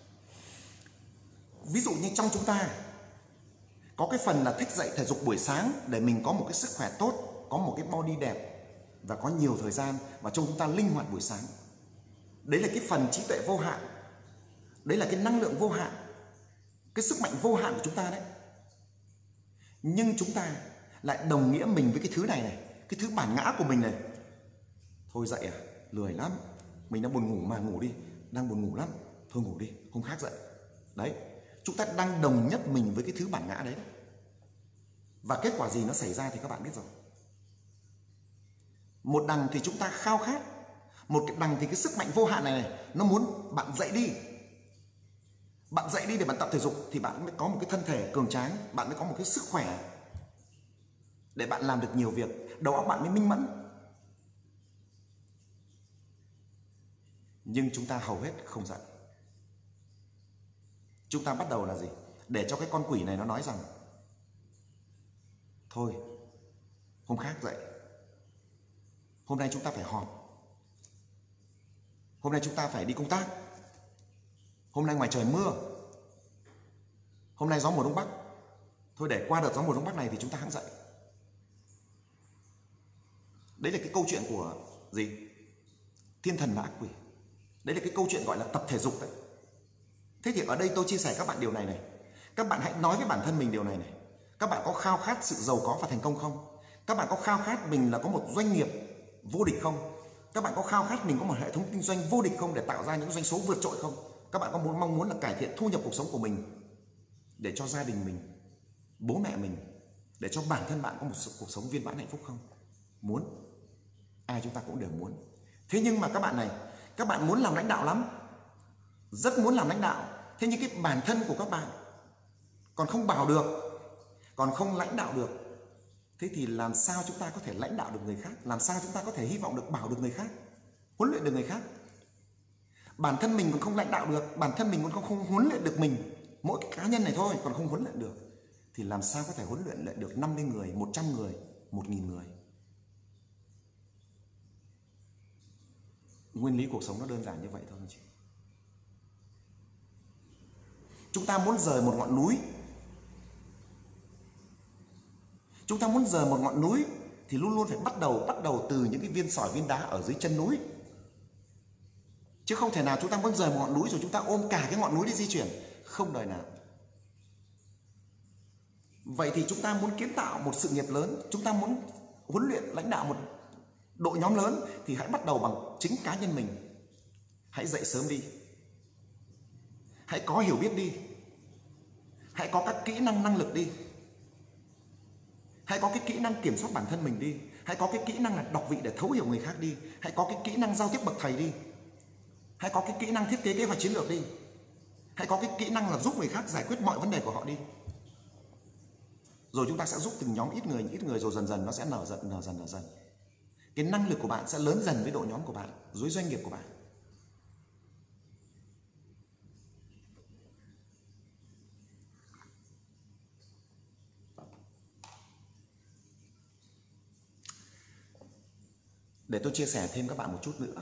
ví dụ như trong chúng ta có cái phần là thích dậy thể dục buổi sáng để mình có một cái sức khỏe tốt, có một cái body đẹp và có nhiều thời gian, và trong chúng ta linh hoạt buổi sáng. Đấy là cái phần trí tuệ vô hạn. Đấy là cái năng lượng vô hạn, cái sức mạnh vô hạn của chúng ta đấy. Nhưng chúng ta lại đồng nghĩa mình với cái thứ này này, cái thứ bản ngã của mình này. Thôi dậy à, lười lắm, mình đang buồn ngủ mà, ngủ đi, đang buồn ngủ lắm, thôi ngủ đi, hôm khác dậy. Đấy, chúng ta đang đồng nhất mình với cái thứ bản ngã đấy. Và kết quả gì nó xảy ra thì các bạn biết rồi. Một đằng thì chúng ta khao khát, một cái đằng thì cái sức mạnh vô hạn này, này nó muốn bạn dậy đi. Bạn dậy đi để bạn tập thể dục thì bạn mới có một cái thân thể cường tráng, bạn mới có một cái sức khỏe để bạn làm được nhiều việc, đầu óc bạn mới minh mẫn. Nhưng chúng ta hầu hết không dậy. Chúng ta bắt đầu là gì? Để cho cái con quỷ này nó nói rằng thôi, hôm khác dậy. Hôm nay chúng ta phải họp. Hôm nay chúng ta phải đi công tác. Hôm nay ngoài trời mưa. Hôm nay gió mùa đông bắc. Thôi để qua đợt gió mùa đông bắc này thì chúng ta hẵng dậy. Đấy là cái câu chuyện của gì? Thiên thần và ác quỷ. Đấy là cái câu chuyện gọi là tập thể dục đấy. Thế thì ở đây tôi chia sẻ các bạn điều này này. Các bạn hãy nói với bản thân mình điều này này. Các bạn có khao khát sự giàu có và thành công không? Các bạn có khao khát mình là có một doanh nghiệp vô địch không? Các bạn có khao khát mình có một hệ thống kinh doanh vô địch không, để tạo ra những doanh số vượt trội không? Các bạn có muốn mong muốn là cải thiện thu nhập cuộc sống của mình, để cho gia đình mình, bố mẹ mình, để cho bản thân bạn có một cuộc sống viên mãn hạnh phúc không? Muốn. Ai chúng ta cũng đều muốn. Thế nhưng mà các bạn này, các bạn muốn làm lãnh đạo lắm, rất muốn làm lãnh đạo. Thế nhưng cái bản thân của các bạn còn không bảo được, còn không lãnh đạo được. Thế thì làm sao chúng ta có thể lãnh đạo được người khác? Làm sao chúng ta có thể hy vọng được bảo được người khác, huấn luyện được người khác? Bản thân mình còn không lãnh đạo được, bản thân mình còn không, không huấn luyện được mình, mỗi cái cá nhân này thôi còn không huấn luyện được, thì làm sao có thể huấn luyện lại được năm mươi người, một trăm người, một nghìn người? Nguyên lý cuộc sống nó đơn giản như vậy thôi anh chị. Chúng ta muốn rời một ngọn núi, chúng ta muốn rời một ngọn núi thì luôn luôn phải bắt đầu bắt đầu từ những cái viên sỏi, viên đá ở dưới chân núi. Chứ không thể nào chúng ta muốn rời một ngọn núi rồi chúng ta ôm cả cái ngọn núi đi di chuyển, không đời nào. Vậy thì chúng ta muốn kiến tạo một sự nghiệp lớn, chúng ta muốn huấn luyện lãnh đạo một đội nhóm lớn, thì hãy bắt đầu bằng chính cá nhân mình. Hãy dậy sớm đi, hãy có hiểu biết đi, hãy có các kỹ năng năng lực đi, hãy có cái kỹ năng kiểm soát bản thân mình đi, hãy có cái kỹ năng là đọc vị để thấu hiểu người khác đi, hãy có cái kỹ năng giao tiếp bậc thầy đi, hãy có cái kỹ năng thiết kế kế hoạch chiến lược đi, hãy có cái kỹ năng là giúp người khác giải quyết mọi vấn đề của họ đi. Rồi chúng ta sẽ giúp từng nhóm ít người, ít người, rồi dần dần nó sẽ nở dần, nở dần, nở dần. Cái năng lực của bạn sẽ lớn dần với đội nhóm của bạn, với doanh nghiệp của bạn. để tôi chia sẻ thêm các bạn một chút nữa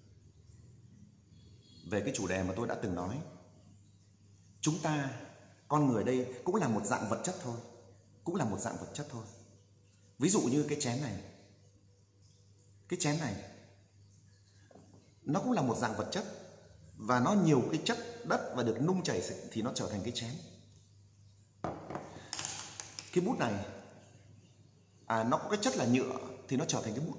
về cái chủ đề mà tôi đã từng nói. Chúng ta, con người đây cũng là một dạng vật chất thôi, cũng là một dạng vật chất thôi. Ví dụ như cái chén này, cái chén này nó cũng là một dạng vật chất, và nó nhiều cái chất đất và được nung chảy thì nó trở thành cái chén. Cái bút này à, nó có cái chất là nhựa thì nó trở thành cái bút.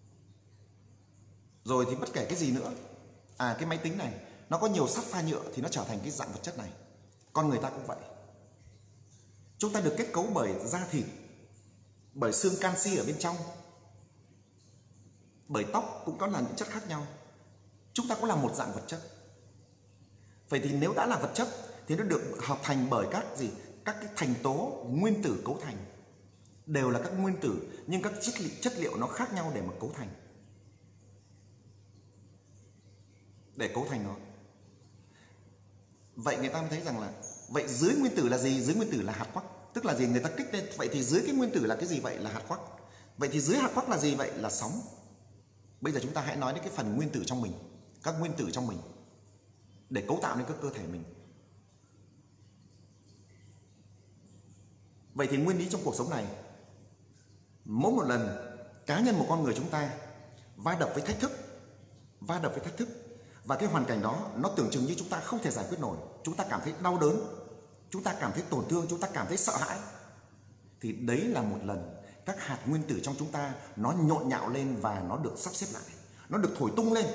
Rồi thì bất kể cái gì nữa, à cái máy tính này nó có nhiều sắt pha nhựa thì nó trở thành cái dạng vật chất này. Con người ta cũng vậy. Chúng ta được kết cấu bởi da thịt, bởi xương canxi ở bên trong, bởi tóc cũng có là những chất khác nhau. Chúng ta cũng là một dạng vật chất. Vậy thì nếu đã là vật chất thì nó được hợp thành bởi các gì? Các cái thành tố nguyên tử cấu thành. Đều là các nguyên tử nhưng các chất liệu, chất liệu nó khác nhau để mà cấu thành. Để cấu thành nó. Vậy người ta mới thấy rằng là vậy dưới nguyên tử là gì? Dưới nguyên tử là hạt quark. Tức là gì? Người ta kích lên. Vậy thì dưới cái nguyên tử là cái gì vậy? Là hạt quark. Vậy thì dưới hạt quark là gì vậy? Là sóng. Bây giờ chúng ta hãy nói đến cái phần nguyên tử trong mình, các nguyên tử trong mình để cấu tạo nên các cơ thể mình. Vậy thì nguyên lý trong cuộc sống này, mỗi một lần cá nhân một con người chúng ta va đập với thách thức, va đập với thách thức và cái hoàn cảnh đó nó tưởng chừng như chúng ta không thể giải quyết nổi, chúng ta cảm thấy đau đớn, chúng ta cảm thấy tổn thương, chúng ta cảm thấy sợ hãi, thì đấy là một lần các hạt nguyên tử trong chúng ta nó nhộn nhạo lên và nó được sắp xếp lại, nó được thổi tung lên,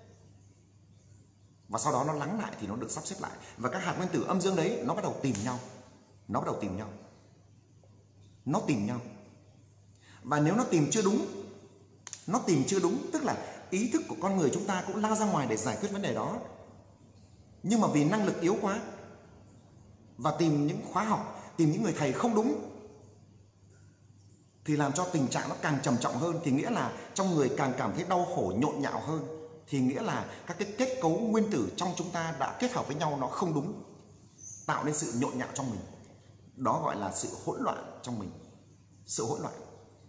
và sau đó nó lắng lại thì nó được sắp xếp lại, và các hạt nguyên tử âm dương đấy nó bắt đầu tìm nhau, nó bắt đầu tìm nhau, nó tìm nhau. Và nếu nó tìm chưa đúng, nó tìm chưa đúng, tức là ý thức của con người chúng ta cũng lao ra ngoài để giải quyết vấn đề đó, nhưng mà vì năng lực yếu quá và tìm những khóa học, tìm những người thầy không đúng, thì làm cho tình trạng nó càng trầm trọng hơn, thì nghĩa là trong người càng cảm thấy đau khổ, nhộn nhạo hơn, thì nghĩa là các cái kết cấu nguyên tử trong chúng ta đã kết hợp với nhau nó không đúng, tạo nên sự nhộn nhạo trong mình. Đó gọi là sự hỗn loạn trong mình, sự hỗn loạn.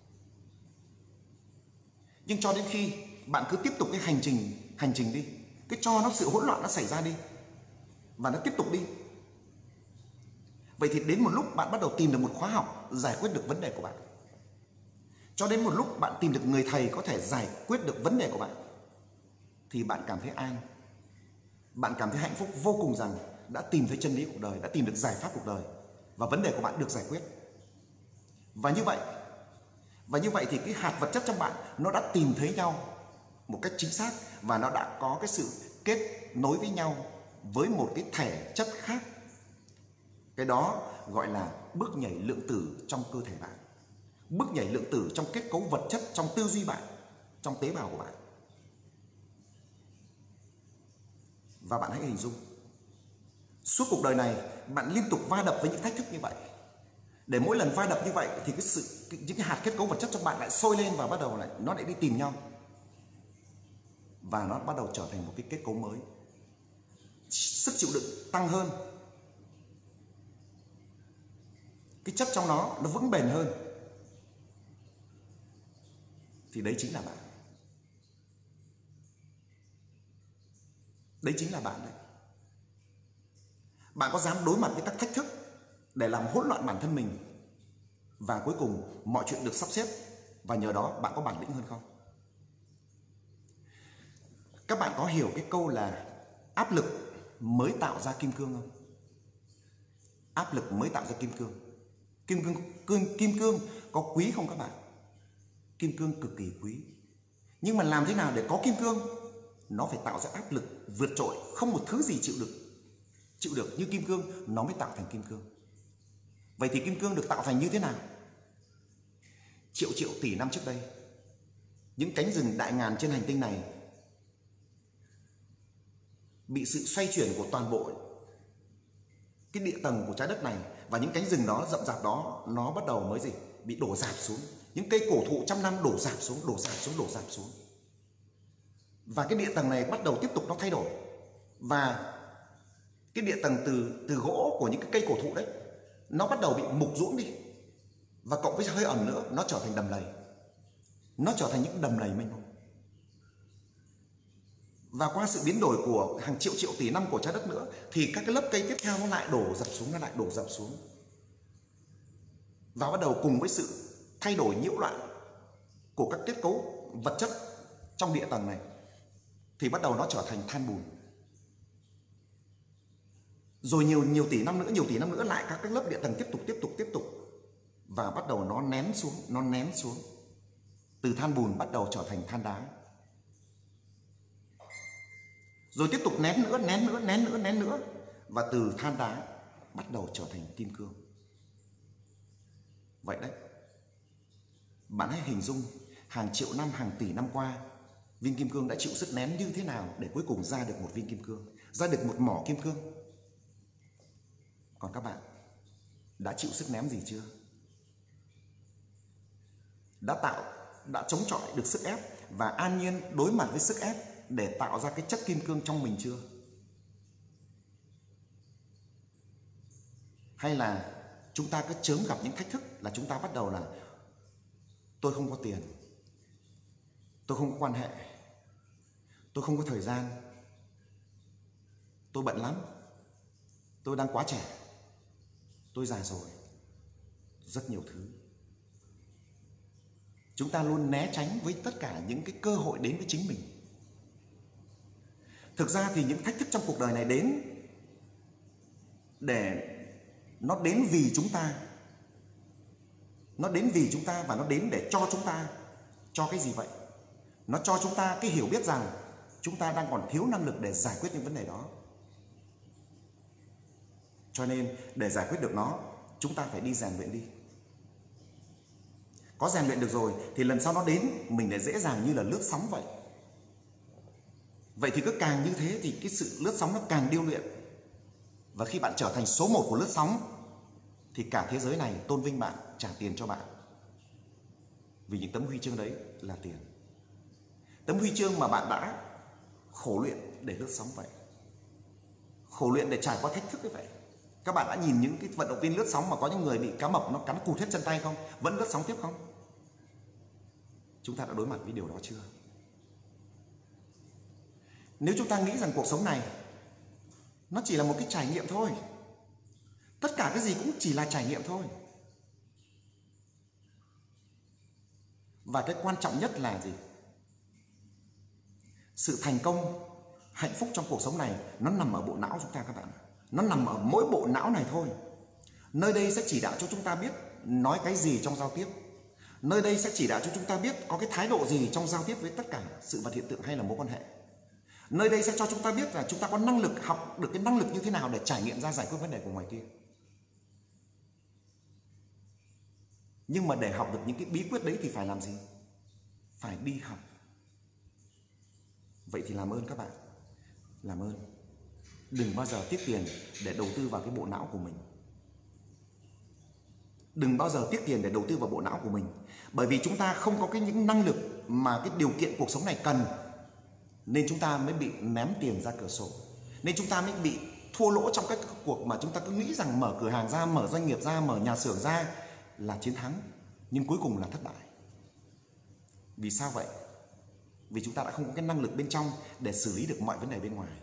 Nhưng cho đến khi bạn cứ tiếp tục cái hành trình hành trình đi, cứ cho nó sự hỗn loạn nó xảy ra đi, và nó tiếp tục đi. Vậy thì đến một lúc bạn bắt đầu tìm được một khóa học giải quyết được vấn đề của bạn. Cho đến một lúc bạn tìm được người thầy có thể giải quyết được vấn đề của bạn, thì bạn cảm thấy an, bạn cảm thấy hạnh phúc vô cùng rằng đã tìm thấy chân lý cuộc đời, đã tìm được giải pháp cuộc đời, và vấn đề của bạn được giải quyết. Và như vậy, và như vậy thì cái hạt vật chất trong bạn nó đã tìm thấy nhau một cách chính xác, và nó đã có cái sự kết nối với nhau với một cái thể chất khác. Cái đó gọi là bước nhảy lượng tử trong cơ thể bạn, bước nhảy lượng tử trong kết cấu vật chất, trong tư duy bạn, trong tế bào của bạn. Và bạn hãy hình dung suốt cuộc đời này bạn liên tục va đập với những thách thức như vậy, để mỗi lần va đập như vậy thì cái sự những cái hạt kết cấu vật chất trong bạn lại sôi lên, và bắt đầu lại nó lại đi tìm nhau, và nó bắt đầu trở thành một cái kết cấu mới, sức chịu đựng tăng hơn, cái chất trong nó nó vững bền hơn. Thì đấy chính là bạn, đấy chính là bạn đấy. Bạn có dám đối mặt với các thách thức để làm hỗn loạn bản thân mình, và cuối cùng mọi chuyện được sắp xếp, và nhờ đó bạn có bản lĩnh hơn không? Các bạn có hiểu cái câu là áp lực mới tạo ra kim cương không? Áp lực mới tạo ra kim cương. Kim cương, cương, kim cương có quý không các bạn? Kim cương cực kỳ quý. Nhưng mà làm thế nào để có kim cương? Nó phải tạo ra áp lực vượt trội, không một thứ gì chịu được chịu được như kim cương, nó mới tạo thành kim cương. Vậy thì kim cương được tạo thành như thế nào? Triệu triệu tỷ năm trước đây, những cánh rừng đại ngàn trên hành tinh này bị sự xoay chuyển của toàn bộ cái địa tầng của trái đất này, và những cánh rừng đó rậm rạp đó nó bắt đầu mới gì bị đổ rạp xuống. Những cây cổ thụ trăm năm đổ rạp xuống, đổ rạp xuống, đổ rạp xuống. Và cái địa tầng này bắt đầu tiếp tục nó thay đổi, và cái địa tầng từ từ gỗ của những cái cây cổ thụ đấy nó bắt đầu bị mục ruỗng đi, và cộng với hơi ẩm nữa nó trở thành đầm lầy, nó trở thành những đầm lầy mênh mông. và qua sự biến đổi của hàng triệu triệu tỷ năm của trái đất nữa, thì các cái lớp cây tiếp theo nó lại đổ dập xuống, nó lại đổ dập xuống. Và bắt đầu cùng với sự thay đổi nhiễu loạn của các kết cấu vật chất trong địa tầng này, thì bắt đầu nó trở thành than bùn. Rồi nhiều nhiều tỷ năm nữa, nhiều tỷ năm nữa lại các cái lớp địa tầng tiếp tục, tiếp tục, tiếp tục. Và bắt đầu nó nén xuống, nó nén xuống. Từ than bùn bắt đầu trở thành than đá. Rồi tiếp tục nén nữa, nén nữa, nén nữa, nén nữa. Và từ than đá bắt đầu trở thành kim cương. Vậy đấy, bạn hãy hình dung hàng triệu năm, hàng tỷ năm qua, viên kim cương đã chịu sức nén như thế nào để cuối cùng ra được một viên kim cương, ra được một mỏ kim cương. Còn các bạn đã chịu sức nén gì chưa? Đã tạo, đã chống chọi được sức ép và an nhiên đối mặt với sức ép để tạo ra cái chất kim cương trong mình chưa? Hay là chúng ta cứ chớm gặp những thách thức là chúng ta bắt đầu là tôi không có tiền, tôi không có quan hệ, tôi không có thời gian, tôi bận lắm, tôi đang quá trẻ, tôi già rồi, rất nhiều thứ. Chúng ta luôn né tránh với tất cả những cái cơ hội đến với chính mình. Thực ra thì những thách thức trong cuộc đời này đến để nó đến vì chúng ta. Nó đến vì chúng ta và nó đến để cho chúng ta. Cho cái gì vậy? Nó cho chúng ta cái hiểu biết rằng chúng ta đang còn thiếu năng lực để giải quyết những vấn đề đó. Cho nên để giải quyết được nó, chúng ta phải đi rèn luyện đi. Có rèn luyện được rồi thì lần sau nó đến mình lại dễ dàng như là lướt sóng vậy. Vậy thì cứ càng như thế thì cái sự lướt sóng nó càng điêu luyện. Và khi bạn trở thành số một của lướt sóng thì cả thế giới này tôn vinh bạn, trả tiền cho bạn. Vì những tấm huy chương đấy là tiền. Tấm huy chương mà bạn đã khổ luyện để lướt sóng vậy. Khổ luyện để trải qua thách thức như vậy. Các bạn đã nhìn những cái vận động viên lướt sóng mà có những người bị cá mập nó cắn cụt hết chân tay không? Vẫn lướt sóng tiếp không? Chúng ta đã đối mặt với điều đó chưa? Nếu chúng ta nghĩ rằng cuộc sống này nó chỉ là một cái trải nghiệm thôi, tất cả cái gì cũng chỉ là trải nghiệm thôi. Và cái quan trọng nhất là gì? Sự thành công, hạnh phúc trong cuộc sống này nó nằm ở bộ não chúng ta các bạn. Nó nằm ở mỗi bộ não này thôi. Nơi đây sẽ chỉ đạo cho chúng ta biết nói cái gì trong giao tiếp. Nơi đây sẽ chỉ đạo cho chúng ta biết có cái thái độ gì trong giao tiếp với tất cả sự vật hiện tượng hay là mối quan hệ. Nơi đây sẽ cho chúng ta biết là chúng ta có năng lực, học được cái năng lực như thế nào để trải nghiệm ra giải quyết vấn đề của ngoài kia. Nhưng mà để học được những cái bí quyết đấy thì phải làm gì? Phải đi học. Vậy thì làm ơn các bạn, làm ơn đừng bao giờ tiếc tiền để đầu tư vào cái bộ não của mình. Đừng bao giờ tiếc tiền để đầu tư vào bộ não của mình. Bởi vì chúng ta không có cái những năng lực mà cái điều kiện cuộc sống này cần, nên chúng ta mới bị ném tiền ra cửa sổ. Nên chúng ta mới bị thua lỗ trong các cuộc mà chúng ta cứ nghĩ rằng mở cửa hàng ra, mở doanh nghiệp ra, mở nhà xưởng ra là chiến thắng, nhưng cuối cùng là thất bại. Vì sao vậy? Vì chúng ta đã không có cái năng lực bên trong để xử lý được mọi vấn đề bên ngoài.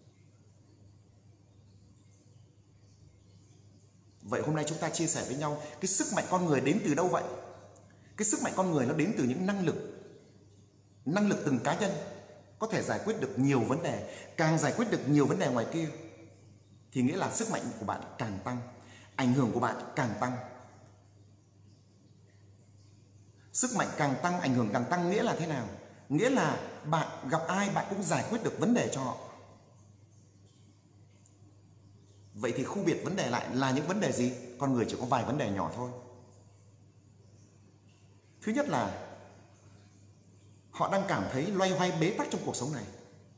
Vậy hôm nay chúng ta chia sẻ với nhau cái sức mạnh con người đến từ đâu vậy? Cái sức mạnh con người nó đến từ những năng lực. Năng lực từng cá nhân có thể giải quyết được nhiều vấn đề. Càng giải quyết được nhiều vấn đề ngoài kia thì nghĩa là sức mạnh của bạn càng tăng, ảnh hưởng của bạn càng tăng. Sức mạnh càng tăng, ảnh hưởng càng tăng nghĩa là thế nào? Nghĩa là bạn gặp ai bạn cũng giải quyết được vấn đề cho họ. Vậy thì khu biệt vấn đề lại là những vấn đề gì? Con người chỉ có vài vấn đề nhỏ thôi. Thứ nhất là họ đang cảm thấy loay hoay bế tắc trong cuộc sống này.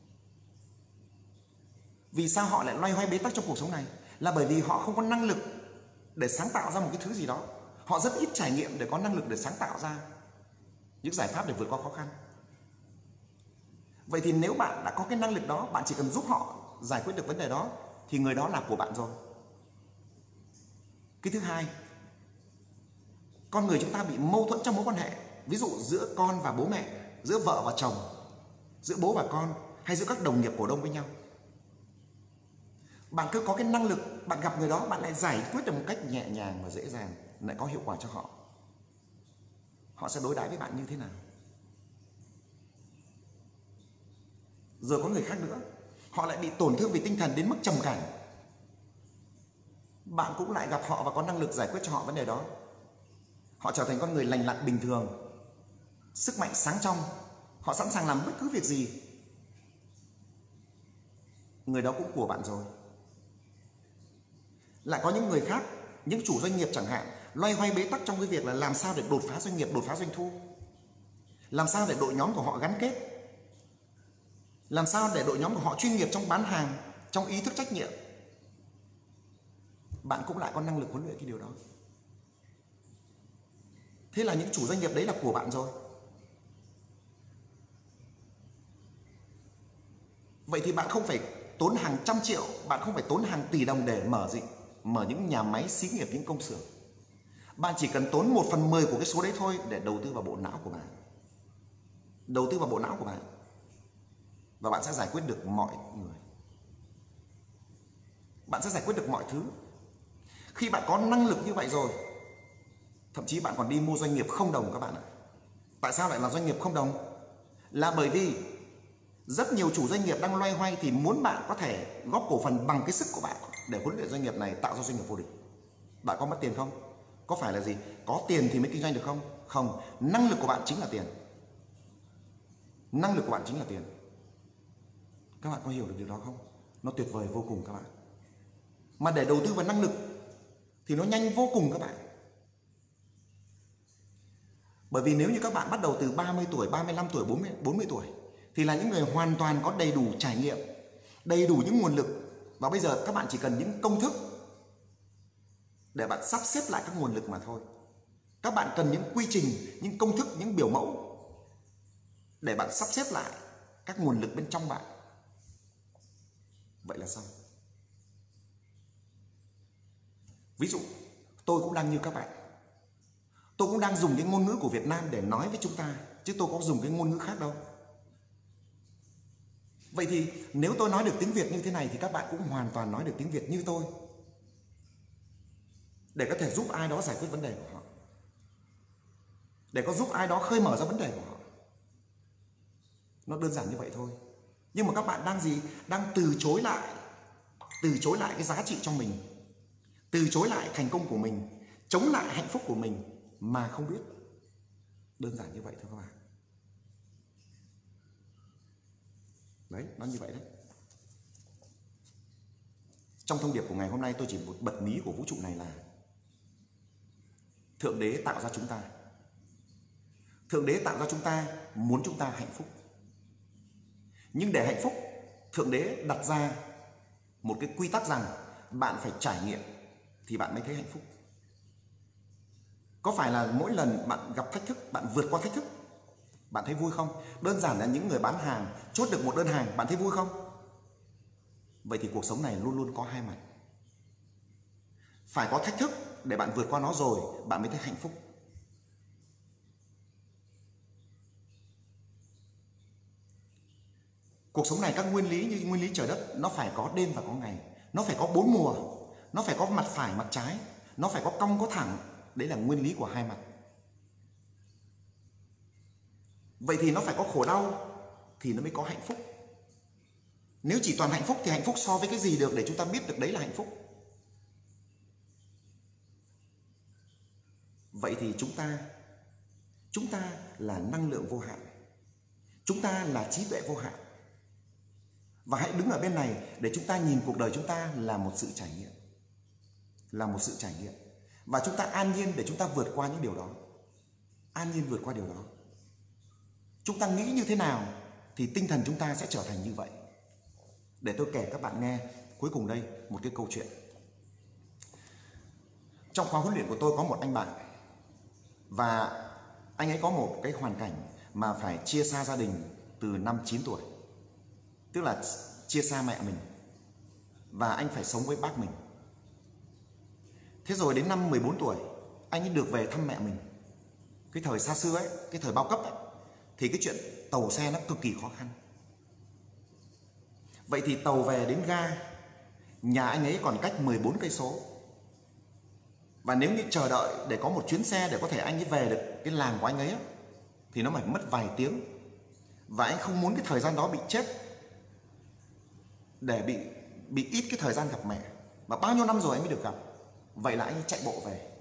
Vì sao họ lại loay hoay bế tắc trong cuộc sống này? Là bởi vì họ không có năng lực để sáng tạo ra một cái thứ gì đó. Họ rất ít trải nghiệm để có năng lực để sáng tạo ra những giải pháp để vượt qua khó khăn. Vậy thì nếu bạn đã có cái năng lực đó, bạn chỉ cần giúp họ giải quyết được vấn đề đó thì người đó là của bạn rồi. Cái thứ hai, con người chúng ta bị mâu thuẫn trong mối quan hệ. Ví dụ giữa con và bố mẹ, giữa vợ và chồng, giữa bố và con, hay giữa các đồng nghiệp cổ đông với nhau. Bạn cứ có cái năng lực, bạn gặp người đó, bạn lại giải quyết được một cách nhẹ nhàng và dễ dàng, lại có hiệu quả cho họ. Họ sẽ đối đãi với bạn như thế nào? Rồi có người khác nữa, họ lại bị tổn thương về tinh thần đến mức trầm cảm. Bạn cũng lại gặp họ và có năng lực giải quyết cho họ vấn đề đó. Họ trở thành con người lành lặn bình thường, sức mạnh sáng trong, họ sẵn sàng làm bất cứ việc gì. Người đó cũng của bạn rồi. Lại có những người khác, những chủ doanh nghiệp chẳng hạn, loay hoay bế tắc trong cái việc là làm sao để đột phá doanh nghiệp, đột phá doanh thu. Làm sao để đội nhóm của họ gắn kết. Làm sao để đội nhóm của họ chuyên nghiệp trong bán hàng, trong ý thức trách nhiệm. Bạn cũng lại có năng lực huấn luyện cái điều đó. Thế là những chủ doanh nghiệp đấy là của bạn rồi. Vậy thì bạn không phải tốn hàng trăm triệu, bạn không phải tốn hàng tỷ đồng để mở gì, mở những nhà máy xí nghiệp, những công xưởng. Bạn chỉ cần tốn một phần mười của cái số đấy thôi để đầu tư vào bộ não của bạn. Đầu tư vào bộ não của bạn. Và bạn sẽ giải quyết được mọi người. Bạn sẽ giải quyết được mọi thứ. Khi bạn có năng lực như vậy rồi, thậm chí bạn còn đi mua doanh nghiệp không đồng các bạn ạ. Tại sao lại là doanh nghiệp không đồng? Là bởi vì rất nhiều chủ doanh nghiệp đang loay hoay thì muốn bạn có thể góp cổ phần bằng cái sức của bạn để huấn luyện doanh nghiệp này tạo ra doanh nghiệp vô địch. Bạn có mất tiền không? Có phải là gì? Có tiền thì mới kinh doanh được không? Không, năng lực của bạn chính là tiền. Năng lực của bạn chính là tiền. Các bạn có hiểu được điều đó không? Nó tuyệt vời vô cùng các bạn. Mà để đầu tư vào năng lực thì nó nhanh vô cùng các bạn. Bởi vì nếu như các bạn bắt đầu từ ba mươi tuổi, ba mươi lăm tuổi, bốn mươi, bốn mươi tuổi thì là những người hoàn toàn có đầy đủ trải nghiệm, đầy đủ những nguồn lực. Và bây giờ các bạn chỉ cần những công thức để bạn sắp xếp lại các nguồn lực mà thôi. Các bạn cần những quy trình, những công thức, những biểu mẫu để bạn sắp xếp lại các nguồn lực bên trong bạn. Vậy là xong. Ví dụ, tôi cũng đang như các bạn. Tôi cũng đang dùng cái ngôn ngữ của Việt Nam để nói với chúng ta, chứ tôi có dùng cái ngôn ngữ khác đâu. Vậy thì nếu tôi nói được tiếng Việt như thế này thì các bạn cũng hoàn toàn nói được tiếng Việt như tôi, để có thể giúp ai đó giải quyết vấn đề của họ, để có giúp ai đó khơi mở ra vấn đề của họ. Nó đơn giản như vậy thôi. Nhưng mà các bạn đang gì? Đang từ chối lại, từ chối lại cái giá trị trong mình, từ chối lại thành công của mình, chống lại hạnh phúc của mình mà không biết. Đơn giản như vậy thôi các bạn. Đấy, nó như vậy đấy. Trong thông điệp của ngày hôm nay tôi chỉ một bật mí của vũ trụ này là Thượng Đế tạo ra chúng ta. Thượng Đế tạo ra chúng ta muốn chúng ta hạnh phúc. Nhưng để hạnh phúc, Thượng Đế đặt ra một cái quy tắc rằng bạn phải trải nghiệm thì bạn mới thấy hạnh phúc. Có phải là mỗi lần bạn gặp thách thức, bạn vượt qua thách thức, bạn thấy vui không? Đơn giản là những người bán hàng chốt được một đơn hàng, bạn thấy vui không? Vậy thì cuộc sống này luôn luôn có hai mặt. Phải có thách thức để bạn vượt qua nó rồi bạn mới thấy hạnh phúc. Cuộc sống này các nguyên lý như nguyên lý trời đất, nó phải có đêm và có ngày, nó phải có bốn mùa, nó phải có mặt phải mặt trái, nó phải có cong có thẳng. Đấy là nguyên lý của hai mặt. Vậy thì nó phải có khổ đau thì nó mới có hạnh phúc. Nếu chỉ toàn hạnh phúc thì hạnh phúc so với cái gì được để chúng ta biết được đấy là hạnh phúc? Vậy thì chúng ta chúng ta là năng lượng vô hạn, chúng ta là trí tuệ vô hạn. Và hãy đứng ở bên này để chúng ta nhìn cuộc đời chúng ta là một sự trải nghiệm, là một sự trải nghiệm. Và chúng ta an nhiên để chúng ta vượt qua những điều đó, an nhiên vượt qua điều đó. Chúng ta nghĩ như thế nào thì tinh thần chúng ta sẽ trở thành như vậy. Để tôi kể các bạn nghe cuối cùng đây một cái câu chuyện. Trong khóa huấn luyện của tôi có một anh bạn, và anh ấy có một cái hoàn cảnh mà phải chia xa gia đình từ năm chín tuổi. Tức là chia xa mẹ mình, và anh phải sống với bác mình. Thế rồi đến năm mười bốn tuổi anh ấy được về thăm mẹ mình. Cái thời xa xưa ấy, cái thời bao cấp ấy, thì cái chuyện tàu xe nó cực kỳ khó khăn. Vậy thì tàu về đến ga, nhà anh ấy còn cách mười bốn cây số. Và nếu như chờ đợi để có một chuyến xe để có thể anh ấy về được cái làng của anh ấy thì nó phải mất vài tiếng. Và anh không muốn cái thời gian đó bị chết, để bị bị ít cái thời gian gặp mẹ. Và bao nhiêu năm rồi anh mới được gặp. Vậy là anh ấy chạy bộ về.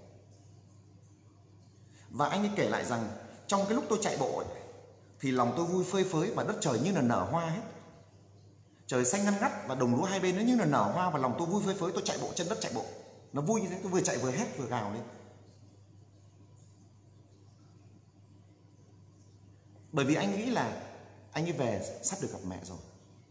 Và anh ấy kể lại rằng trong cái lúc tôi chạy bộ ấy, thì lòng tôi vui phơi phới và đất trời như là nở hoa hết. Trời xanh ngăn ngắt và đồng lúa hai bên nó như là nở hoa, và lòng tôi vui phơi phới. Tôi chạy bộ trên đất chạy bộ, nó vui như thế, tôi vừa chạy vừa hét vừa gào lên. Bởi vì anh nghĩ là anh ấy về sắp được gặp mẹ rồi.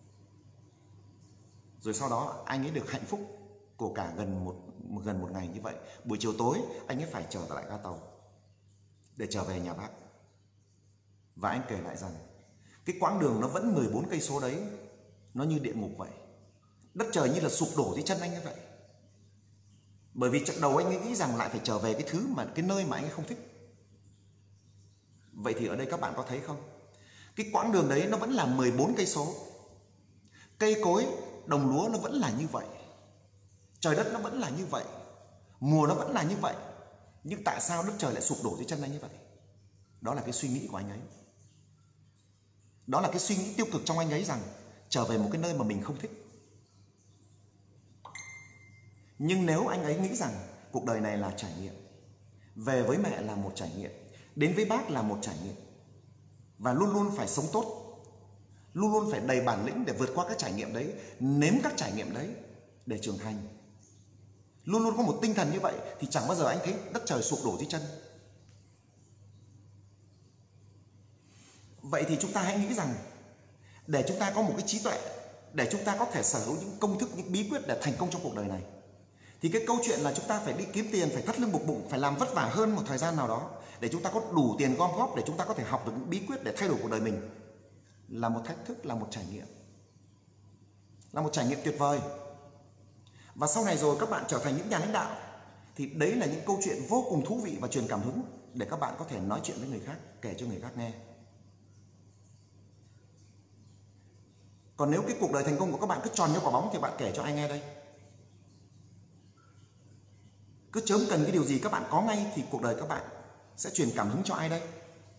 Rồi sau đó anh ấy được hạnh phúc của cả gần một gần một ngày như vậy. Buổi chiều tối anh ấy phải trở lại ga tàu để trở về nhà bác. Và anh kể lại rằng cái quãng đường nó vẫn mười bốn cây số đấy, nó như địa ngục vậy. Đất trời như là sụp đổ dưới chân anh ấy vậy. Bởi vì trận đầu anh ấy nghĩ rằng lại phải trở về cái thứ mà cái nơi mà anh ấy không thích. Vậy thì ở đây các bạn có thấy không? Cái quãng đường đấy nó vẫn là mười bốn cây số. Cây cối, đồng lúa nó vẫn là như vậy. Trời đất nó vẫn là như vậy. Mùa nó vẫn là như vậy. Nhưng tại sao đất trời lại sụp đổ dưới chân anh như vậy? Đó là cái suy nghĩ của anh ấy. Đó là cái suy nghĩ tiêu cực trong anh ấy rằng trở về một cái nơi mà mình không thích. Nhưng nếu anh ấy nghĩ rằng cuộc đời này là trải nghiệm, về với mẹ là một trải nghiệm, đến với bác là một trải nghiệm, và luôn luôn phải sống tốt, luôn luôn phải đầy bản lĩnh để vượt qua các trải nghiệm đấy, nếm các trải nghiệm đấy để trưởng thành, luôn luôn có một tinh thần như vậy, thì chẳng bao giờ anh thấy đất trời sụp đổ dưới chân. Vậy thì chúng ta hãy nghĩ rằng để chúng ta có một cái trí tuệ, để chúng ta có thể sở hữu những công thức, những bí quyết để thành công trong cuộc đời này, thì cái câu chuyện là chúng ta phải đi kiếm tiền, phải thắt lưng buộc bụng, phải làm vất vả hơn một thời gian nào đó để chúng ta có đủ tiền gom góp, để chúng ta có thể học được những bí quyết để thay đổi cuộc đời mình, là một thách thức, là một trải nghiệm, là một trải nghiệm tuyệt vời. Và sau này rồi các bạn trở thành những nhà lãnh đạo, thì đấy là những câu chuyện vô cùng thú vị và truyền cảm hứng để các bạn có thể nói chuyện với người khác, kể cho người khác nghe. Còn nếu cái cuộc đời thành công của các bạn cứ tròn như quả bóng thì bạn kể cho ai nghe đây? Cứ chớm cần cái điều gì các bạn có ngay thì cuộc đời các bạn sẽ truyền cảm hứng cho ai đây?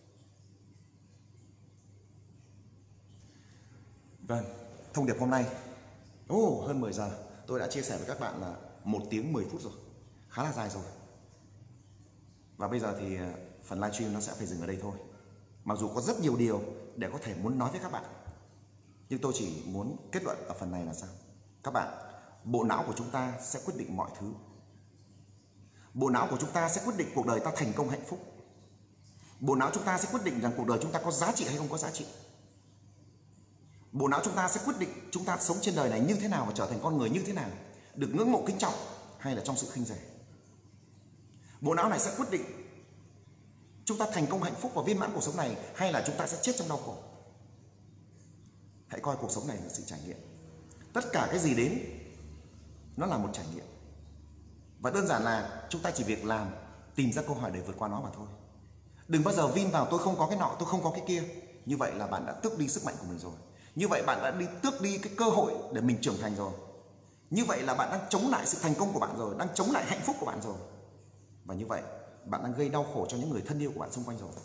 Vâng, thông điệp hôm nay, oh, hơn mười giờ, tôi đã chia sẻ với các bạn là một tiếng mười phút rồi, khá là dài rồi. Và bây giờ thì phần livestream nó sẽ phải dừng ở đây thôi. Mặc dù có rất nhiều điều để có thể muốn nói với các bạn, nhưng tôi chỉ muốn kết luận ở phần này là sao? Các bạn, bộ não của chúng ta sẽ quyết định mọi thứ. Bộ não của chúng ta sẽ quyết định cuộc đời ta thành công hạnh phúc. Bộ não chúng ta sẽ quyết định rằng cuộc đời chúng ta có giá trị hay không có giá trị. Bộ não chúng ta sẽ quyết định chúng ta sống trên đời này như thế nào và trở thành con người như thế nào, được ngưỡng mộ kính trọng hay là trong sự khinh rẻ. Bộ não này sẽ quyết định chúng ta thành công hạnh phúc và viên mãn cuộc sống này, hay là chúng ta sẽ chết trong đau khổ. Hãy coi cuộc sống này là sự trải nghiệm. Tất cả cái gì đến nó là một trải nghiệm. Và đơn giản là chúng ta chỉ việc làm, tìm ra câu hỏi để vượt qua nó mà thôi. Đừng bao giờ vin vào tôi không có cái nọ, tôi không có cái kia. Như vậy là bạn đã tước đi sức mạnh của mình rồi. Như vậy bạn đã đi tước đi cái cơ hội để mình trưởng thành rồi. Như vậy là bạn đang chống lại sự thành công của bạn rồi, đang chống lại hạnh phúc của bạn rồi. Và như vậy bạn đang gây đau khổ cho những người thân yêu của bạn xung quanh rồi.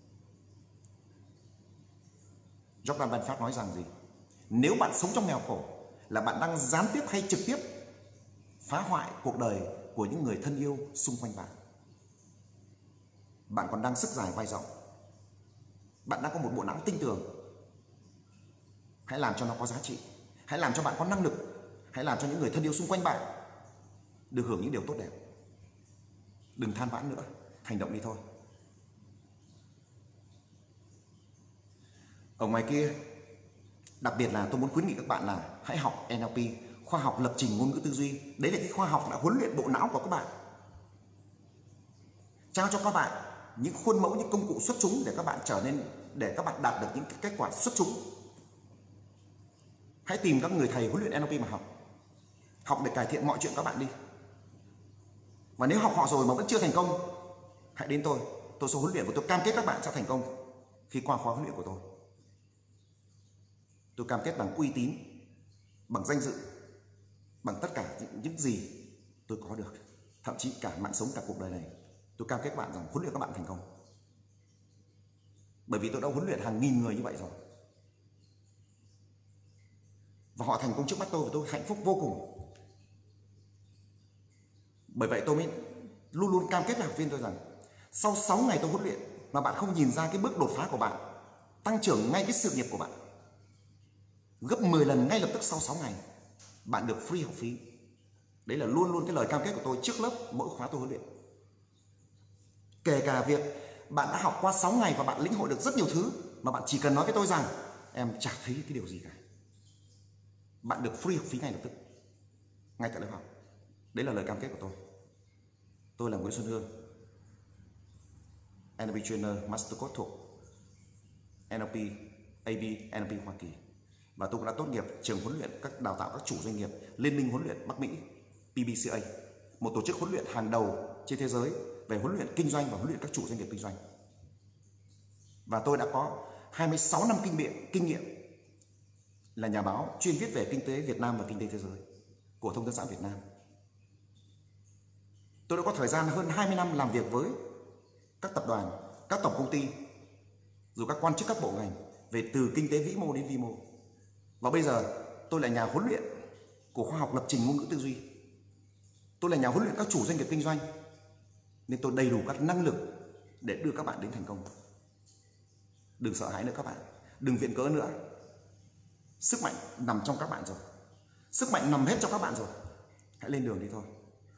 Jordan Belfort nói rằng gì? Nếu bạn sống trong nghèo khổ là bạn đang gián tiếp hay trực tiếp phá hoại cuộc đời của những người thân yêu xung quanh bạn. Bạn còn đang sức dài vai rộng. Bạn đang có một bộ não tinh tường. Hãy làm cho nó có giá trị. Hãy làm cho bạn có năng lực. Hãy làm cho những người thân yêu xung quanh bạn được hưởng những điều tốt đẹp. Đừng than vãn nữa. Hành động đi thôi. Ở ngoài kia, đặc biệt là tôi muốn khuyến nghị các bạn là hãy học en lờ pê, khoa học lập trình ngôn ngữ tư duy. Đấy là cái khoa học đã huấn luyện bộ não của các bạn, trao cho các bạn những khuôn mẫu, những công cụ xuất chúng để các bạn trở nên, để các bạn đạt được những kết quả xuất chúng. Hãy tìm các người thầy huấn luyện en lờ pê mà học. Học để cải thiện mọi chuyện các bạn đi. Và nếu học họ rồi mà vẫn chưa thành công, hãy đến tôi. Tôi sẽ huấn luyện và tôi cam kết các bạn sẽ thành công khi qua khóa huấn luyện của tôi. Tôi cam kết bằng uy tín, bằng danh dự, bằng tất cả những, những gì tôi có được, thậm chí cả mạng sống, cả cuộc đời này. Tôi cam kết các bạn rằng huấn luyện các bạn thành công. Bởi vì tôi đã huấn luyện hàng nghìn người như vậy rồi. Và họ thành công trước mắt tôi và tôi hạnh phúc vô cùng. Bởi vậy tôi mới luôn luôn cam kết với học viên tôi rằng sau sáu ngày tôi huấn luyện mà bạn không nhìn ra cái bước đột phá của bạn, tăng trưởng ngay cái sự nghiệp của bạn gấp mười lần ngay lập tức sau sáu ngày, bạn được free học phí. Đấy là luôn luôn cái lời cam kết của tôi trước lớp mỗi khóa tôi huấn luyện. Kể cả việc bạn đã học qua sáu ngày và bạn lĩnh hội được rất nhiều thứ, mà bạn chỉ cần nói với tôi rằng em chả thấy cái điều gì cả, bạn được free học phí ngay lập tức, ngay tại lớp học. Đấy là lời cam kết của tôi. Tôi là Nguyễn Xuân Hương, en lờ pê Trainer Master Coach thuộc en lờ pê, a bê, en lờ pê Hoa Kỳ. Và tôi cũng đã tốt nghiệp trường huấn luyện các đào tạo các chủ doanh nghiệp Liên minh huấn luyện Bắc Mỹ, pê bê xê a, một tổ chức huấn luyện hàng đầu trên thế giới về huấn luyện kinh doanh và huấn luyện các chủ doanh nghiệp kinh doanh. Và tôi đã có hai mươi sáu năm kinh nghiệm, kinh nghiệm là nhà báo chuyên viết về kinh tế Việt Nam và kinh tế thế giới của Thông tấn xã Việt Nam. Tôi đã có thời gian hơn hai mươi năm làm việc với các tập đoàn, các tổng công ty, rồi các quan chức các bộ ngành về từ kinh tế vĩ mô đến vi mô. Và bây giờ tôi là nhà huấn luyện của khoa học lập trình ngôn ngữ tư duy. Tôi là nhà huấn luyện các chủ doanh nghiệp kinh doanh, nên tôi đầy đủ các năng lực để đưa các bạn đến thành công. Đừng sợ hãi nữa các bạn, đừng viện cớ nữa. Sức mạnh nằm trong các bạn rồi, sức mạnh nằm hết trong các bạn rồi. Hãy lên đường đi thôi.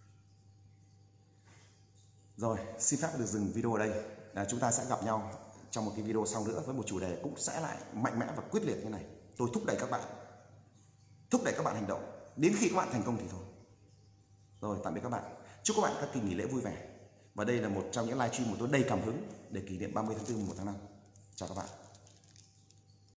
Rồi, xin phép được dừng video ở đây. À, chúng ta sẽ gặp nhau trong một cái video sau nữa với một chủ đề cũng sẽ lại mạnh mẽ và quyết liệt như này. Tôi thúc đẩy các bạn, thúc đẩy các bạn hành động đến khi các bạn thành công thì thôi. Rồi, tạm biệt các bạn. Chúc các bạn các kỳ nghỉ lễ vui vẻ. Và đây là một trong những livestream của tôi đầy cảm hứng để kỷ niệm ba mươi tháng tư mùng một tháng năm. Chào các bạn.